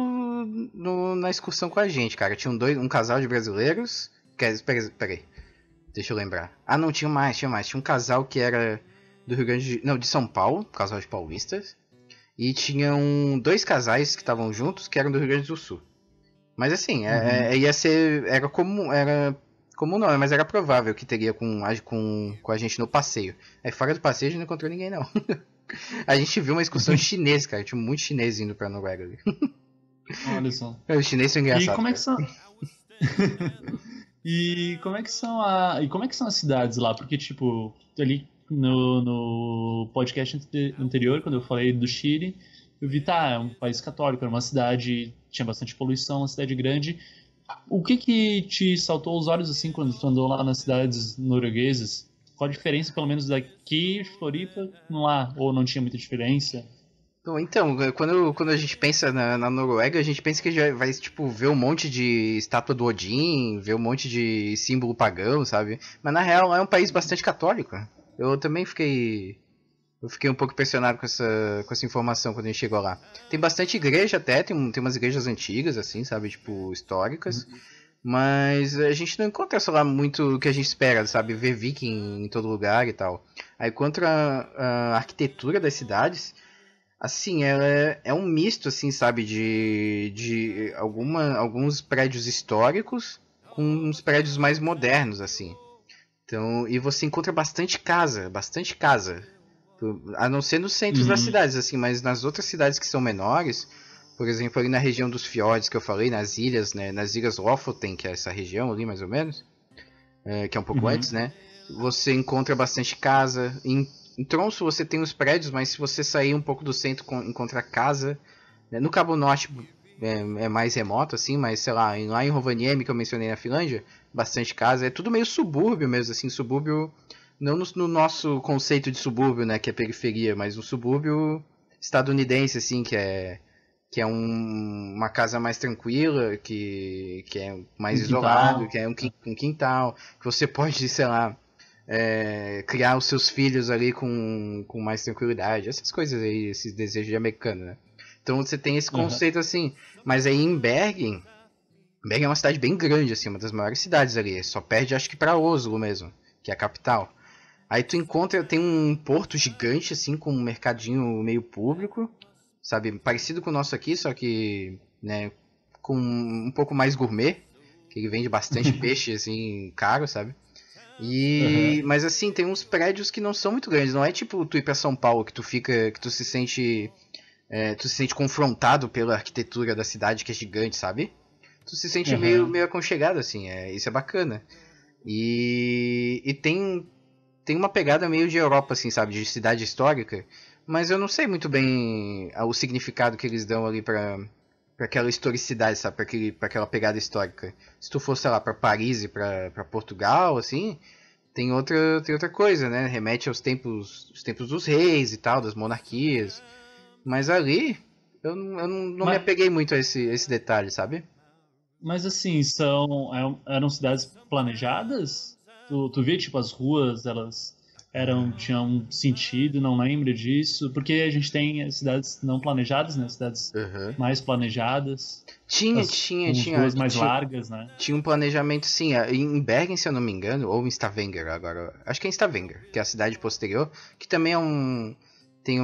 na excursão com a gente, cara. Tinha um casal de brasileiros. Peraí. Deixa eu lembrar. Não, tinha mais. Tinha um casal que era do Rio Grande de São Paulo, casal de paulistas. E tinham 2 casais que estavam juntos que eram do Rio Grande do Sul. Mas assim, ia ser. Era comum não, mas era provável que teria com a gente no passeio. Aí fora do passeio a gente não encontrou ninguém, não. A gente viu uma excursão de chinês, cara. Tinha muito chinês indo pra Noruega ali. Olha só. Os chineses são E engraçados. como é que são. E como é que são as cidades lá? Porque, tipo, ali no podcast anterior, quando eu falei do Chile, eu vi, tá, é um país católico, era uma cidade, tinha bastante poluição, uma cidade grande. O que te saltou aos olhos, assim, quando tu andou lá nas cidades norueguesas? Qual a diferença, pelo menos, daqui de Floripa lá? Ou não tinha muita diferença? Bom, então, quando a gente pensa na Noruega, a gente pensa que já vai, tipo, ver um monte de estátua do Odin, ver um monte de símbolo pagão, sabe? Mas na real é um país bastante católico. Eu também fiquei um pouco impressionado com essa informação quando a gente chegou lá. Tem bastante igreja até, tem umas igrejas antigas, assim, sabe? Tipo, históricas. Mas a gente não encontra, sei lá, muito o que a gente espera, sabe? Ver viking em todo lugar e tal. Aí quanto a arquitetura das cidades, assim, ela é um misto, assim, sabe? De alguns prédios históricos com uns prédios mais modernos, assim. Então, e você encontra bastante casa, bastante casa. A não ser nos centros das cidades, assim, mas nas outras cidades que são menores, por exemplo, ali na região dos fiordes que eu falei, nas ilhas, né, nas ilhas Lofoten, que é essa região ali mais ou menos, que é um pouco antes, né, você encontra bastante casa. Em Tromsø você tem os prédios, mas se você sair um pouco do centro, encontra casa. Né? No Cabo Norte é mais remoto, assim, mas sei lá, lá em Rovaniemi, que eu mencionei na Finlândia, bastante casa. É tudo meio subúrbio mesmo, assim, subúrbio. Não no nosso conceito de subúrbio, né, que é periferia, mas um subúrbio estadunidense, assim, que é uma casa mais tranquila, que é mais isolado, que é um quintal, que você pode, sei lá, criar os seus filhos ali com mais tranquilidade, essas coisas aí, esses desejos de americano, né? Então você tem esse conceito assim, mas aí em Bergen é uma cidade bem grande, assim, uma das maiores cidades ali, só perde acho que pra Oslo mesmo, que é a capital. Aí tu encontra, tem um porto gigante, assim, com um mercadinho meio público, sabe? Parecido com o nosso aqui, só que, né, com um pouco mais gourmet, que ele vende bastante peixe, assim, caro, sabe? Mas assim, tem uns prédios que não são muito grandes, não é tipo tu ir pra São Paulo, que tu se sente confrontado pela arquitetura da cidade, que é gigante, sabe? Tu se sente meio aconchegado, assim, isso é bacana. E tem uma pegada meio de Europa, assim, sabe? De cidade histórica. Mas eu não sei muito bem o significado que eles dão ali pra aquela historicidade, sabe? Pra aquela pegada histórica. Se tu for, sei lá, pra Paris e pra Portugal, assim, tem outra coisa, né? Remete aos tempos dos reis e tal, das monarquias. Mas ali, eu não me apeguei muito a esse detalhe, sabe? Mas assim, eram cidades planejadas? Tu vê, tipo, as ruas, elas tinham um sentido, não lembro disso? Porque a gente tem as cidades não planejadas, né? Cidades mais planejadas. Tinha. Ruas mais largas, né? Tinha um planejamento, sim. Em Bergen, se eu não me engano, ou em Stavanger agora. Acho que é em Stavanger, que é a cidade posterior, que também tem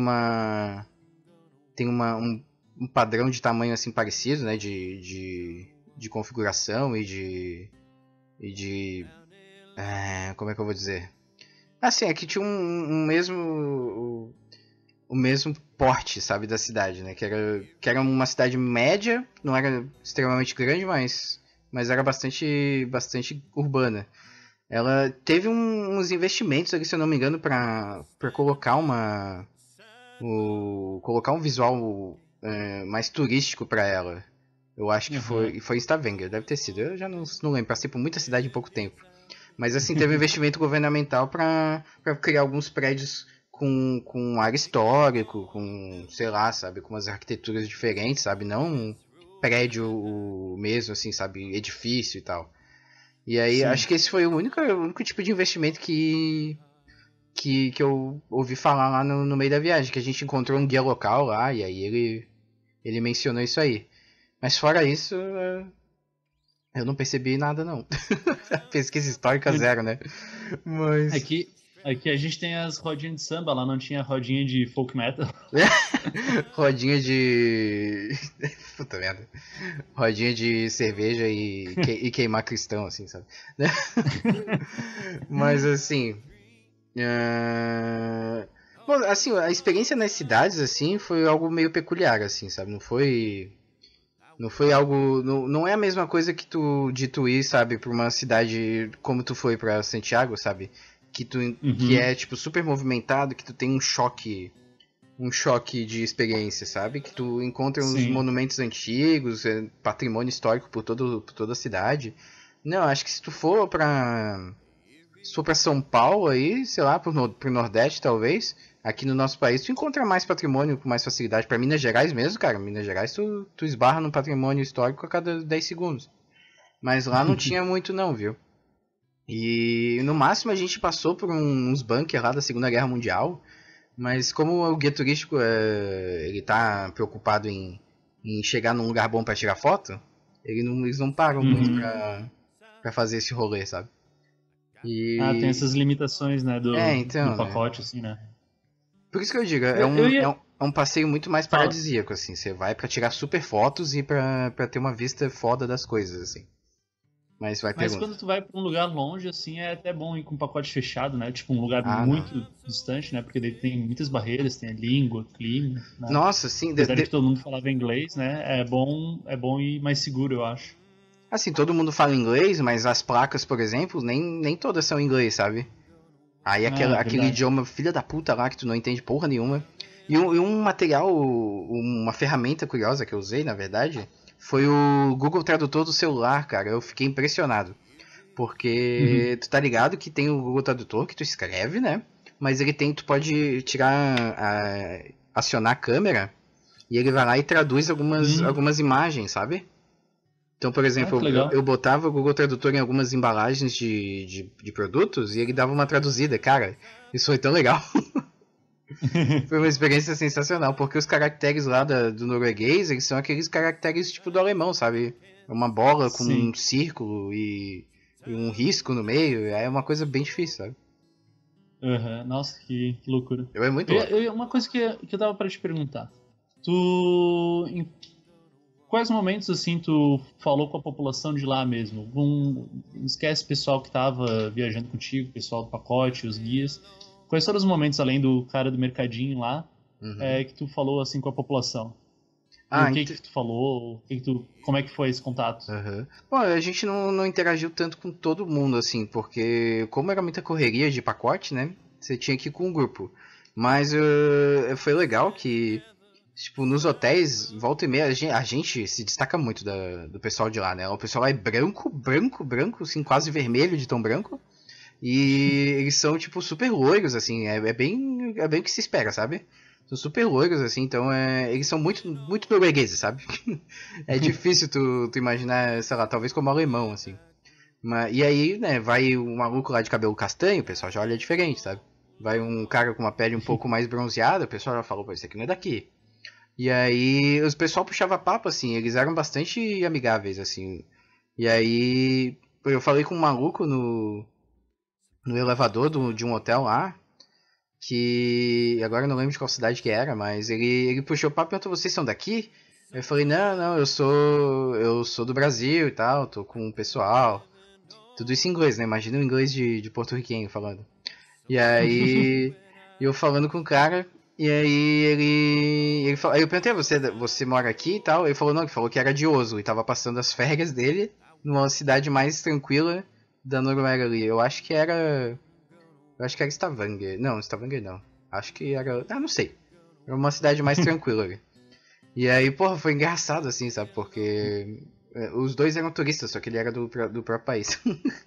um padrão de tamanho assim parecido, né? De configuração e de como é que eu vou dizer? Assim, aqui tinha o mesmo porte, sabe, da cidade, né? Que era uma cidade média, não era extremamente grande, mas era bastante urbana. Ela teve uns investimentos ali, se eu não me engano, para colocar colocar um visual mais turístico para ela. Eu acho que foi em Stavanger, deve ter sido. Eu já não lembro, passei por muita cidade em pouco tempo. Mas assim, teve investimento governamental para criar alguns prédios com ar histórico, com, sei lá, sabe, com umas arquiteturas diferentes, sabe? Não um prédio mesmo, assim, sabe, edifício e tal. E aí, acho que esse foi o único tipo de investimento que eu ouvi falar lá no meio da viagem, que a gente encontrou um guia local lá, e aí ele mencionou isso aí. Mas fora isso, eu não percebi nada, não. Pesquisa histórica zero, né? Mas... Aqui a gente tem as rodinhas de samba, lá não tinha rodinha de folk metal. Rodinha de... Puta merda. Rodinha de cerveja e queimar cristão, assim, sabe? Mas, assim... Bom, assim, a experiência nas cidades, assim, foi algo meio peculiar, assim, sabe? Não foi Não foi algo. Não é a mesma coisa que tu ir, sabe, pra uma cidade como tu foi pra Santiago, sabe? Que é, tipo, super movimentado, que tu tem um choque. Um choque de experiência, sabe? Que tu encontra uns Sim. monumentos antigos, patrimônio histórico por toda a cidade. Não, acho que se tu for pra. Se for pra São Paulo aí, sei lá, pro Nordeste talvez, aqui no nosso país tu encontra mais patrimônio com mais facilidade. Pra Minas Gerais mesmo, cara, Minas Gerais tu esbarra num patrimônio histórico a cada 10 segundos. Mas lá não tinha muito não, viu? E no máximo a gente passou por uns bunkers lá da Segunda Guerra Mundial, mas como o guia turístico ele tá preocupado em chegar num lugar bom pra tirar foto, eles não param muito pra fazer esse rolê, sabe? Tem essas limitações, né, do Então, né? pacote, assim, né? Por isso que eu digo, Eu ia... é um passeio muito mais paradisíaco, assim. Você vai pra tirar super fotos e pra ter uma vista foda das coisas, assim. Mas quando tu vai pra um lugar longe, assim, é até bom ir com um pacote fechado, né? Tipo, um lugar não. muito distante, né? Porque daí tem muitas barreiras, tem a língua, clima, né? Nossa, sim. Apesar de que todo mundo falava inglês, né? É bom ir mais seguro, eu acho. Assim, todo mundo fala inglês, mas as placas, por exemplo, nem todas são em inglês, sabe? Aí aquele idioma filha da puta lá que tu não entende porra nenhuma. E um material, uma ferramenta curiosa que eu usei, na verdade, foi o Google Tradutor do celular, cara. Eu fiquei impressionado. Porque tu tá ligado que tem o Google Tradutor que tu escreve, né? Mas tu pode acionar a câmera e ele vai lá e traduz algumas imagens, sabe? Então, por exemplo, eu botava o Google Tradutor em algumas embalagens de produtos e ele dava uma traduzida. Cara, isso foi tão legal. Foi uma experiência sensacional, porque os caracteres lá do norueguês, eles são aqueles caracteres tipo do alemão, sabe? Uma bola com um círculo e um risco no meio, é uma coisa bem difícil, sabe? Nossa, que loucura. É muito louco. Uma coisa que eu tava pra te perguntar. Em quais momentos, assim, tu falou com a população de lá mesmo? Esquece o pessoal que tava viajando contigo, o pessoal do pacote, os guias. Quais foram os momentos, além do cara do mercadinho lá, que tu falou, assim, com a população? O que tu falou? Como é que foi esse contato? Bom, a gente não interagiu tanto com todo mundo, assim, porque como era muita correria de pacote, né? Você tinha que ir com um grupo. Mas foi legal que, tipo, nos hotéis, volta e meia, a gente se destaca muito do pessoal de lá, né? O pessoal lá é branco, assim, quase vermelho de tão branco. E eles são, tipo, super loiros, assim, é bem o que se espera, sabe? São super loiros, assim, então eles são muito noruegueses, sabe? É difícil tu imaginar, sei lá, talvez como alemão, assim. E aí, né, vai um maluco lá de cabelo castanho, o pessoal já olha diferente, sabe? Vai um cara com uma pele um pouco mais bronzeada, o pessoal já falou, pô, esse aqui não é daqui. E aí, o pessoal puxava papo, assim, eles eram bastante amigáveis, assim. E aí, eu falei com um maluco no elevador de um hotel lá, que agora eu não lembro de qual cidade que era, mas ele puxou o papo e perguntou, vocês são daqui? Eu falei, não, eu sou do Brasil e tal, tô com o pessoal. Tudo isso em inglês, né? Imagina o inglês de porto-riquenho falando. E aí, eu falando com o cara, e aí ele falou, aí eu perguntei, você mora aqui e tal? Ele falou, não, ele falou que era de Oslo, e tava passando as férias dele numa cidade mais tranquila da Noruega ali. Eu acho que era Stavanger. Não, Stavanger não. Acho que era... não sei. Era uma cidade mais tranquila ali. E aí, porra, foi engraçado assim, sabe? Porque os dois eram turistas, só que ele era do próprio país.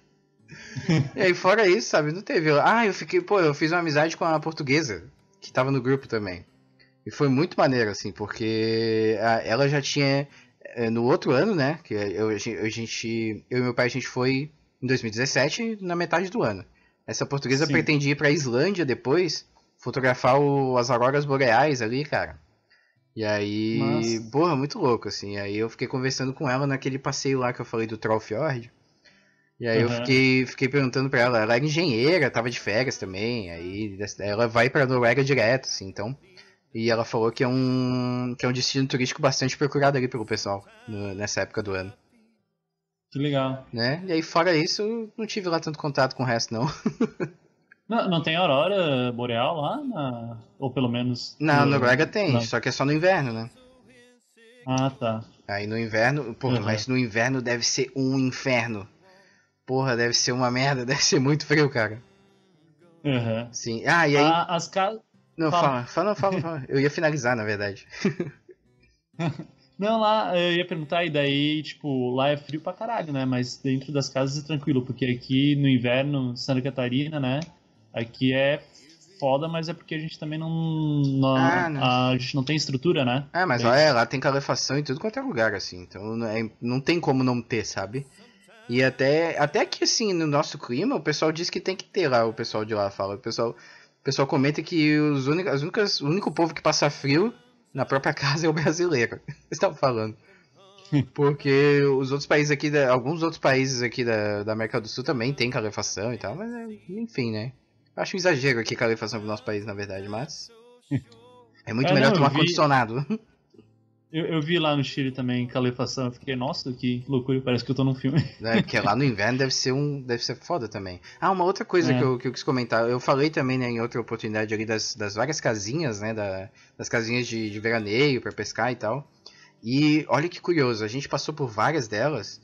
E aí, fora isso, sabe? Não teve... eu fiz uma amizade com a portuguesa, que tava no grupo também. E foi muito maneiro, assim, porque ela já tinha... no outro ano, né? Que eu e meu pai, a gente foi em 2017, na metade do ano. Essa portuguesa pretendia ir pra Islândia depois, fotografar as auroras boreais ali, cara. E aí, porra, muito louco, assim. Aí eu fiquei conversando com ela naquele passeio lá que eu falei do Trollfjord. E aí eu fiquei perguntando pra ela era engenheira, tava de férias também. Aí ela vai pra Noruega direto, assim, então. E ela falou que é um destino turístico bastante procurado ali pelo pessoal, nessa época do ano. Que legal. Né? E aí, fora isso, eu não tive lá tanto contato com o resto, não. Não tem aurora boreal lá? Ou pelo menos... Na Noruega tem, só que é só no inverno, né? Ah, tá. Aí no inverno, porra, mas no inverno deve ser um inferno. Porra, deve ser uma merda, deve ser muito frio, cara. Aham. Sim. Ah, e aí. As casas. Não, Fala. fala. Eu ia finalizar, na verdade. Não, lá eu ia perguntar, e daí, tipo, lá é frio pra caralho, né? Mas dentro das casas é tranquilo, porque aqui no inverno, Santa Catarina, né? Aqui é foda, mas é porque a gente também Ah, não. a gente não tem estrutura, né? Ah, mas Daí- lá tem calefação em tudo quanto é lugar, assim. Então não tem como não ter, sabe? E até que, assim, no nosso clima, o pessoal diz que tem que ter lá, o pessoal de lá fala. O pessoal comenta que o único povo que passa frio na própria casa é o brasileiro. Vocês estavam falando. Porque os outros países aqui, alguns outros países aqui da América do Sul também tem calefação e tal, mas enfim, né? Acho um exagero aqui a calefação pro nosso país, na verdade, mas é muito melhor não, ter um ar-condicionado. eu vi lá no Chile também calefação, eu fiquei, nossa, que loucura, parece que eu tô num filme. Né? Porque lá no inverno deve ser foda também. Ah, uma outra coisa É. que eu quis comentar, eu falei também, né, em outra oportunidade ali das várias casinhas, né, das casinhas de veraneio pra pescar e tal. E olha que curioso, a gente passou por várias delas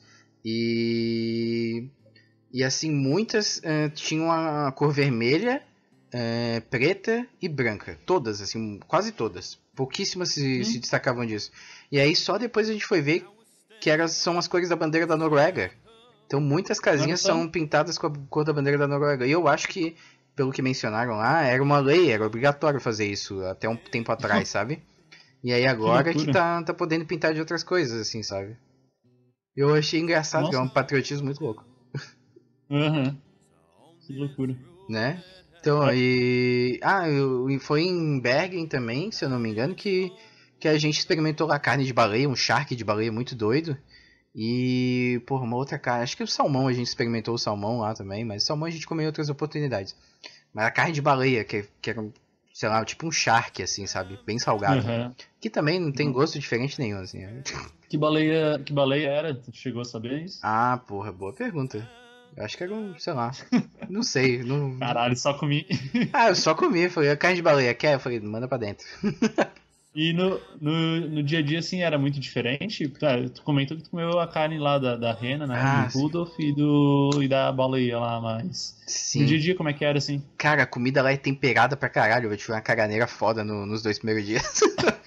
e assim, muitas tinham a cor vermelha, preta e branca. Todas, assim, quase todas. Pouquíssimas se destacavam disso. E aí só depois a gente foi ver que são as cores da bandeira da Noruega. Então muitas casinhas Olha só. são pintadas com a cor da bandeira da Noruega. E eu acho que, pelo que mencionaram lá, era uma lei, era obrigatório fazer isso até um tempo atrás, sabe? E aí agora que loucura. tá podendo pintar de outras coisas, assim, sabe? Eu achei engraçado, que é Nossa. um patriotismo muito louco, Aham. Que loucura. né? Então, Ah, e foi em Bergen também, se eu não me engano, que a gente experimentou lá carne de baleia, um charque de baleia muito doido. E, porra, uma outra carne, acho que o salmão, a gente experimentou o salmão lá também, mas o salmão a gente comeu em outras oportunidades. Mas a carne de baleia, que era, sei lá, tipo um charque, assim, sabe? Bem salgado. aham. Que também não tem gosto diferente nenhum, assim. Que baleia era? Tu chegou a saber isso? Ah, porra, boa pergunta. Eu acho que era um, sei lá. Não sei. Não... Caralho, só comi. Ah, eu só comi. Falei, a carne de baleia quer? Eu falei, manda pra dentro. E no dia a dia, assim, era muito diferente? Tu comentou que tu comeu a carne lá da rena, né? Ah, Do sim. Rudolph e da baleia lá, mas... No dia a Sim. dia, como é que era, assim? Cara, a comida lá é temperada pra caralho. Eu tive uma caganeira foda nos 2 primeiros dias.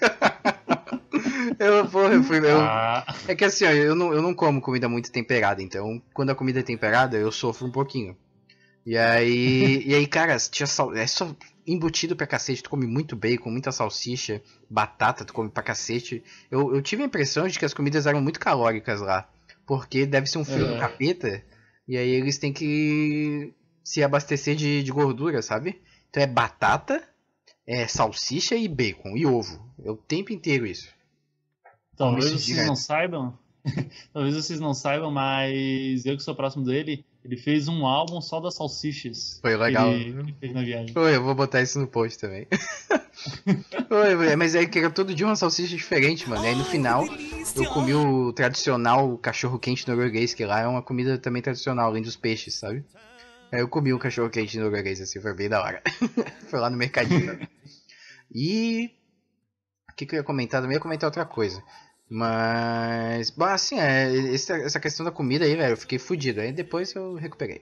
Porra, Ah, É que assim, ó, eu não como comida muito temperada, então quando a comida é temperada, eu sofro um pouquinho. E aí, cara, é só embutido pra cacete, tu come muito bacon, muita salsicha, batata, tu come pra cacete. Eu tive a impressão de que as comidas eram muito calóricas lá, porque deve ser um frio do capeta, e aí eles têm que se abastecer de gordura, sabe? Então é batata, salsicha e bacon, e ovo. É o tempo inteiro isso. Como talvez isso vocês direto. não saibam. Talvez vocês não saibam, mas eu que sou próximo dele, ele fez um álbum só das salsichas Foi que legal. ele fez na viagem. Oi, eu vou botar isso no post também. Oi, mas é que era todo dia uma salsicha diferente, mano. E aí no final eu comi o tradicional cachorro quente norueguês, que lá é uma comida também tradicional, além dos peixes, sabe? Aí eu comi o cachorro quente norueguês, assim, foi bem da hora. Foi lá no mercadinho. E o que eu ia comentar? Também ia comentar outra coisa. Mas, bom, assim, essa questão da comida aí, velho, eu fiquei fudido. Aí depois eu recuperei.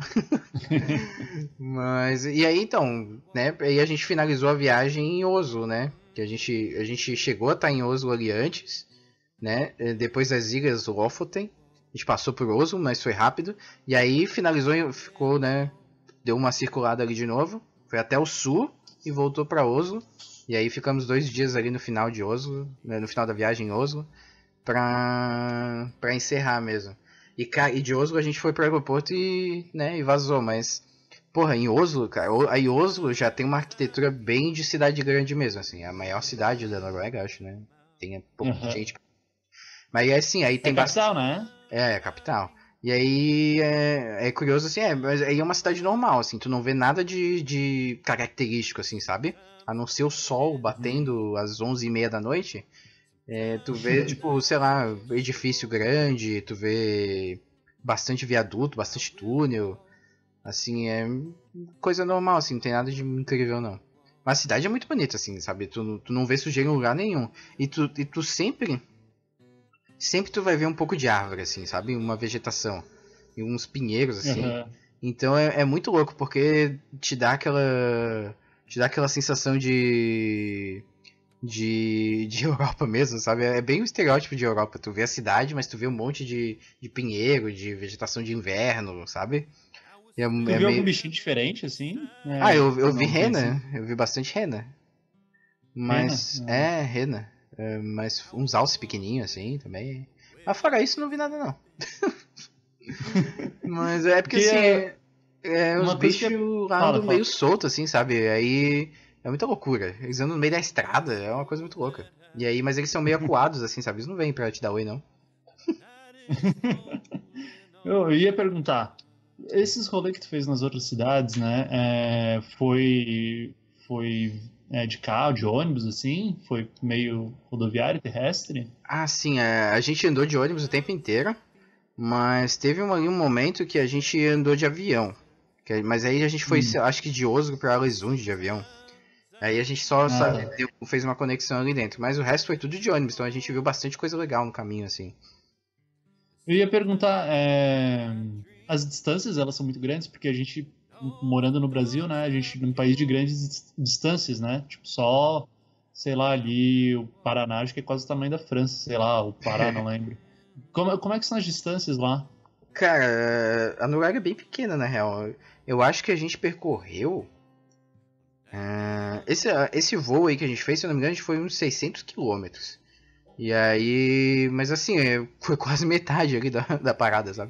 Mas, e aí então, né? Aí a gente finalizou a viagem em Oslo, né? Que a gente chegou a estar em Oslo ali antes, né? Depois das ilhas Lofoten. A gente passou por Oslo, mas foi rápido. E aí finalizou, ficou, né? Deu uma circulada ali de novo. Foi até o sul e voltou para Oslo. E aí ficamos 2 dias ali no final de Oslo, né, no final da viagem em Oslo, pra encerrar mesmo. E de Oslo a gente foi pro aeroporto e vazou, mas, porra, em Oslo, cara, aí Oslo já tem uma arquitetura bem de cidade grande mesmo, assim, a maior cidade da Noruega, acho, né? Tem pouca gente. Mas é assim, aí É tem capital, né? É a capital. E aí é curioso assim, mas aí é uma cidade normal, assim, tu não vê nada de característico, assim, sabe? A não ser o sol batendo às 11h30 da noite, tu vê, tipo, sei lá, edifício grande, tu vê bastante viaduto, bastante túnel, assim, é coisa normal, assim, não tem nada de incrível, não. Mas a cidade é muito bonita, assim, sabe? Tu não vê sujeira em lugar nenhum. E tu sempre sempre tu vai ver um pouco de árvore, assim, sabe? Uma vegetação. E uns pinheiros, assim. Aham. Então é muito louco, porque te dá aquela sensação de Europa mesmo, sabe? É bem o estereótipo de Europa. Tu vê a cidade, mas tu vê um monte de pinheiro, de vegetação de inverno, sabe? E Tu viu algum meio... bichinho diferente, assim? eu vi Não, tem rena. assim. Eu vi bastante rena. Rena? Mas, rena. Mas uns alce pequenininhos, assim, também. Mas fora isso, não vi nada, não. Mas é porque, Que assim, os uma coisa que bichos lá Fala, andam fala. meio soltos, assim, sabe? Aí é muita loucura. Eles andam no meio da estrada, é uma coisa muito louca. E aí, mas eles são meio acuados, assim, sabe? Eles não vêm pra te dar oi, não. Eu ia perguntar, esses rolês que tu fez nas outras cidades, né? Foi de carro, de ônibus, assim? Foi meio rodoviário, terrestre? Ah, sim, a gente andou de ônibus o tempo inteiro, mas teve ali um momento que a gente andou de avião. Mas aí a gente foi, acho que de Oslo pra Alesund de avião. Aí a gente só Ah, tá. fez uma conexão ali dentro. Mas o resto foi tudo de ônibus, então a gente viu bastante coisa legal no caminho, assim. Eu ia perguntar, as distâncias, elas são muito grandes, porque a gente, morando no Brasil, né? A gente é um país de grandes distâncias, né? Tipo, só, sei lá, ali o Paraná, acho que é quase o tamanho da França, sei lá, o Pará, não lembro. Como é que são as distâncias lá? Cara, a Noruega é bem pequena, na real. Eu acho que a gente percorreu. Esse voo aí que a gente fez, se eu não me engano, a gente foi uns 600 quilômetros. E aí. Mas assim, foi quase metade ali da parada, sabe?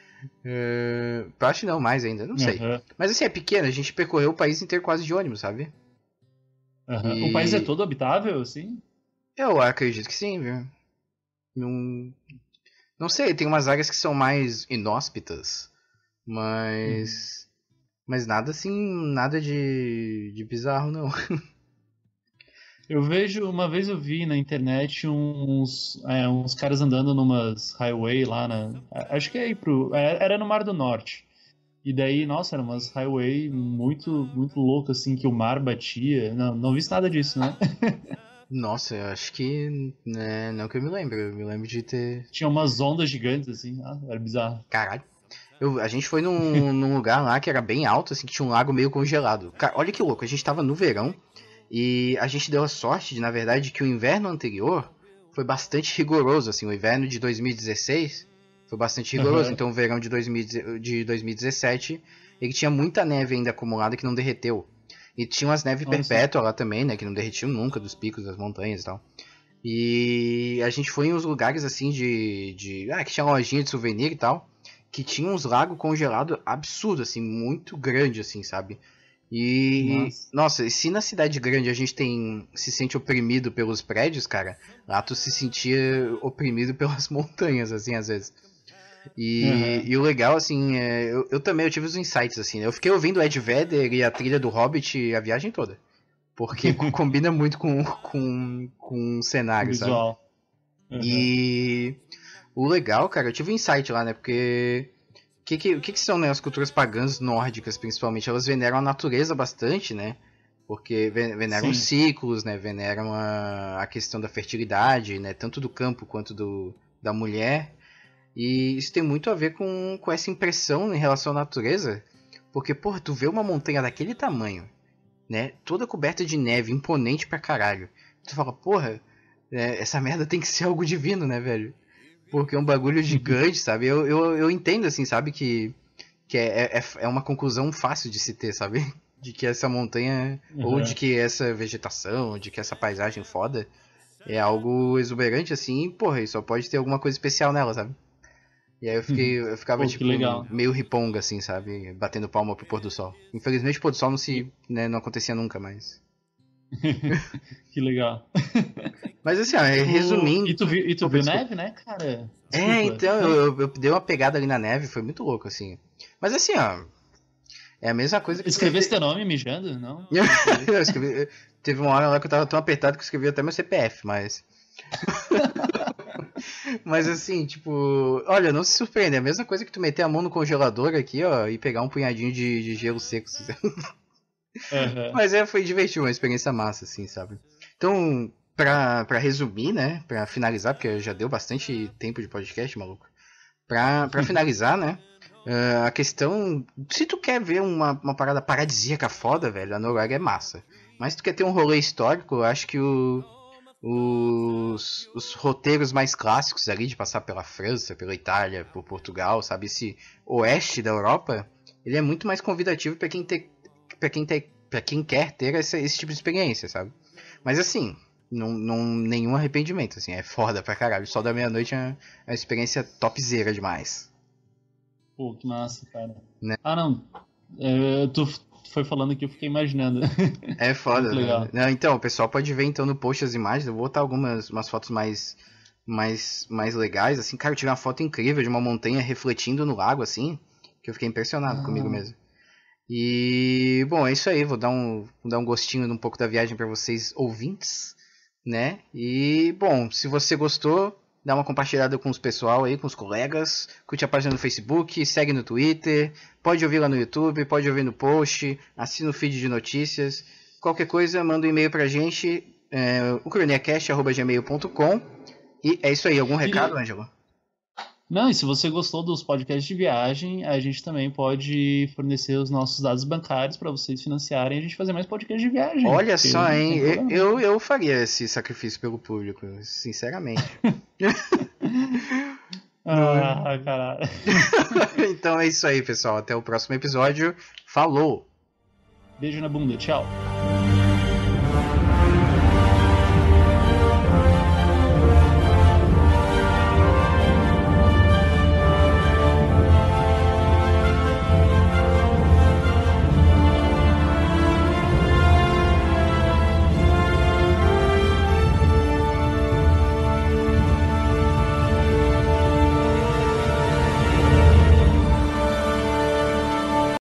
Eu acho que não, mais ainda, não sei. Aham, Mas assim, é pequeno, a gente percorreu o país inteiro quase de ônibus, sabe? aham. O país é E todo habitável, assim? eu acredito que sim, viu? Não, não sei, tem umas áreas que são mais inóspitas, Uhum. mas. Mas nada assim, nada de bizarro, não. Uma vez eu vi na internet uns caras andando numas highway lá acho que é era no Mar do Norte. E daí, nossa, eram umas highway muito, muito loucas, assim, que o mar batia. Não, não vi nada disso, né? Nossa, eu acho que. Né, não que eu me lembro. Eu me lembro de ter. Tinha umas ondas gigantes, assim, era bizarro. Caralho. A gente foi num lugar lá que era bem alto, assim, que tinha um lago meio congelado. Cara, olha que louco, a gente tava no verão e a gente deu a sorte, na verdade, que o inverno anterior foi bastante rigoroso, assim, o inverno de 2016 foi bastante rigoroso. Aham. Então o verão de 2017, ele tinha muita neve ainda acumulada que não derreteu. E tinha umas neves Olha só. perpétuas lá também, né, que não derretiam nunca dos picos das montanhas e tal. E a gente foi em uns lugares assim que tinha lojinha de souvenir e tal, que tinha uns lagos congelados absurdo, assim, muito grande, assim, sabe? E, Nossa. nossa, e se na cidade grande a gente se sente oprimido pelos prédios, cara, lá tu se sentia oprimido pelas montanhas, assim, às vezes. Aham. E o legal, assim, eu também eu tive os insights, assim, né? Eu fiquei ouvindo Ed Vedder e a trilha do Hobbit a viagem toda. Porque combina muito com o O cenário, sabe? visual. Aham. E o legal, cara, eu tive um insight lá, né? Porque o que são, né, as culturas pagãs nórdicas, principalmente? Elas veneram a natureza bastante, né? Porque veneram os Sim. ciclos, né? Veneram a questão da fertilidade, né? Tanto do campo quanto da mulher. E isso tem muito a ver com essa impressão em relação à natureza. Porque, porra, tu vê uma montanha daquele tamanho, né? Toda coberta de neve, imponente pra caralho. Tu fala, porra, essa merda tem que ser algo divino, né, velho? Porque é um bagulho gigante, sabe? Eu entendo, assim, sabe, que é uma conclusão fácil de se ter, sabe? De que essa montanha, ou de Aham. que essa vegetação, ou de que essa paisagem foda é algo exuberante, assim, e, porra, e só pode ter alguma coisa especial nela, sabe? E aí eu ficava, Pô, que tipo, legal. meio riponga, assim, sabe? Batendo palma pro pôr do sol. Infelizmente o pôr do sol E- não acontecia nunca mais. Que legal. Mas assim, ó, resumindo. E tu Opa, viu desculpa. neve, né, cara? Desculpa. Então, Não. eu dei uma pegada ali na neve, foi muito louco, assim. Mas assim, ó, é a mesma coisa que tu Escrevesse teu meter. nome mijando? Não, não escrevi. Teve uma hora lá que eu tava tão apertado que eu escrevi até meu CPF, mas. Mas assim, tipo. Olha, não se surpreende, é a mesma coisa que tu meter a mão no congelador aqui, ó, e pegar um punhadinho de gelo seco. Aham. Mas foi divertido, uma experiência massa, assim, sabe? Então, pra resumir, né? Pra finalizar, porque já deu bastante tempo de podcast, maluco. Pra finalizar, né? A questão... Se tu quer ver uma parada paradisíaca foda, velho, a Noruega é massa. Mas se tu quer ter um rolê histórico, eu acho que os roteiros mais clássicos ali, de passar pela França, pela Itália, por Portugal, sabe? Esse oeste da Europa, ele é muito mais convidativo pra quem quer ter esse tipo de experiência, sabe? Mas assim... nenhum arrependimento, assim, é foda pra caralho. Sol da Meia-Noite é uma experiência topzera demais. Pô, que massa, cara. Né? Ah, não. Tu foi falando aqui, eu fiquei imaginando. É foda, Muito legal. né? Não, então, o pessoal pode ver então no post as imagens. Eu vou botar umas fotos mais legais, assim. Cara, eu tirei uma foto incrível de uma montanha refletindo no lago, assim, que eu fiquei impressionado comigo mesmo. E, bom, é isso aí. Vou dar um gostinho de um pouco da viagem pra vocês, ouvintes, né? E, bom, se você gostou, dá uma compartilhada com os pessoal aí, com os colegas, curte a página no Facebook, segue no Twitter, pode ouvir lá no YouTube, pode ouvir no post, assina o feed de notícias, qualquer coisa, manda um e-mail pra gente, ucroniacast@gmail.com. E é isso aí, algum recado, Ângelo? Não, e se você gostou dos podcasts de viagem, a gente também pode fornecer os nossos dados bancários para vocês financiarem e a gente fazer mais podcasts de viagem. Olha só, hein? Eu faria esse sacrifício pelo público, sinceramente. Caralho. Então é isso aí, pessoal. Até o próximo episódio. Falou! Beijo na bunda, tchau.